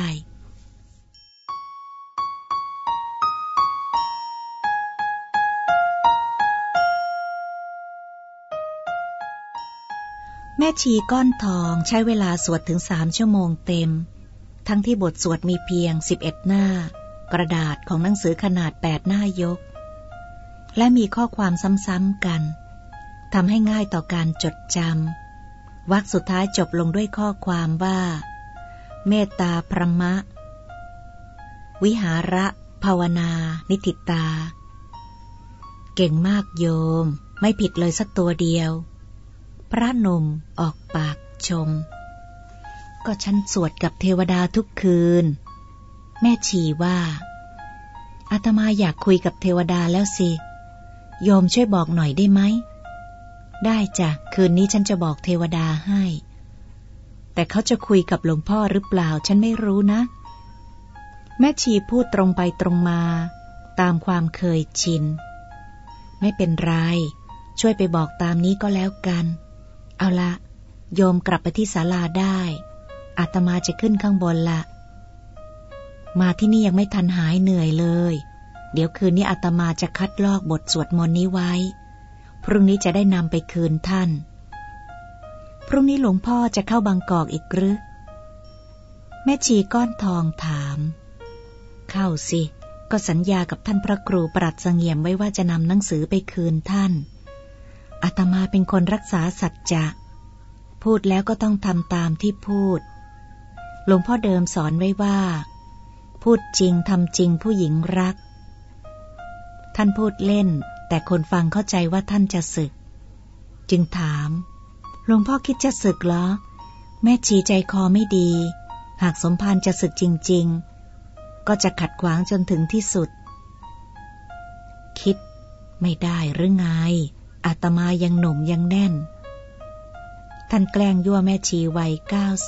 Speaker 1: แม่ชีก้อนทองใช้เวลาสวดถึง3 ชั่วโมงเต็มทั้งที่บทสวดมีเพียง11 หน้ากระดาษของหนังสือขนาด8 หน้ายกและมีข้อความซ้ำๆกันทำให้ง่ายต่อการจดจำวรรคสุดท้ายจบลงด้วยข้อความว่าเมตตาพรหมะวิหาระภาวนานิทิตาเก่งมากโยมไม่ผิดเลยสักตัวเดียวพระหนุ่มออกปากชมก็ฉันสวดกับเทวดาทุกคืนแม่ชีว่าอาตมาอยากคุยกับเทวดาแล้วสิโยมช่วยบอกหน่อยได้ไหมได้จ้ะคืนนี้ฉันจะบอกเทวดาให้แต่เขาจะคุยกับหลวงพ่อหรือเปล่าฉันไม่รู้นะแม่ชีพูดตรงไปตรงมาตามความเคยชินไม่เป็นไรช่วยไปบอกตามนี้ก็แล้วกันเอาละโยมกลับไปที่ศาลาได้อาตมาจะขึ้นข้างบนละมาที่นี่ยังไม่ทันหายเหนื่อยเลยเดี๋ยวคืนนี้อาตมาจะคัดลอกบทสวดมนต์นี้ไว้พรุ่งนี้จะได้นำไปคืนท่านพรุ่งนี้หลวงพ่อจะเข้าบางกอกอีกหรือแม่ชีก้อนทองถามเข้าสิก็สัญญากับท่านพระครูปรัชเสงี่ยมไว้ว่าจะนำหนังสือไปคืนท่านอาตมาเป็นคนรักษาสัจจะพูดแล้วก็ต้องทำตามที่พูดหลวงพ่อเดิมสอนไว้ว่าพูดจริงทำจริงผู้หญิงรักท่านพูดเล่นแต่คนฟังเข้าใจว่าท่านจะสึกจึงถามหลวงพ่อคิดจะสึกเหรอแม่ชีใจคอไม่ดีหากสมภารจะสึกจริงๆก็จะขัดขวางจนถึงที่สุดคิดไม่ได้หรือไงอาตมายังหนุ่มยังแน่นท่านแกล้งยั่วแม่ชีวัย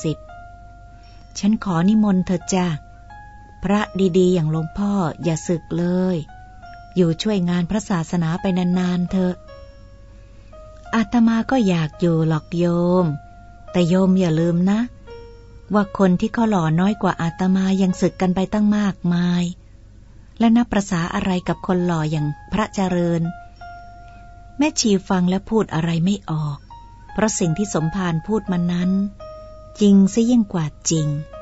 Speaker 1: 90ฉันขอนิมนต์เธอจ้ะพระดีๆอย่างหลวงพ่ออย่าสึกเลยอยู่ช่วยงานพระศาสนาไปนานๆเถอะอาตมาก็อยากอยู่หรอกโยมแต่โยมอย่าลืมนะว่าคนที่เขาหล่อน้อยกว่าอาตมายังสึกกันไปตั้งมากมายและนับประสาอะไรกับคนหล่ออย่างพระเจริญแม่ชีฟังและพูดอะไรไม่ออกเพราะสิ่งที่สมภารพูดมานั้นจริงซะยิ่งกว่าจริง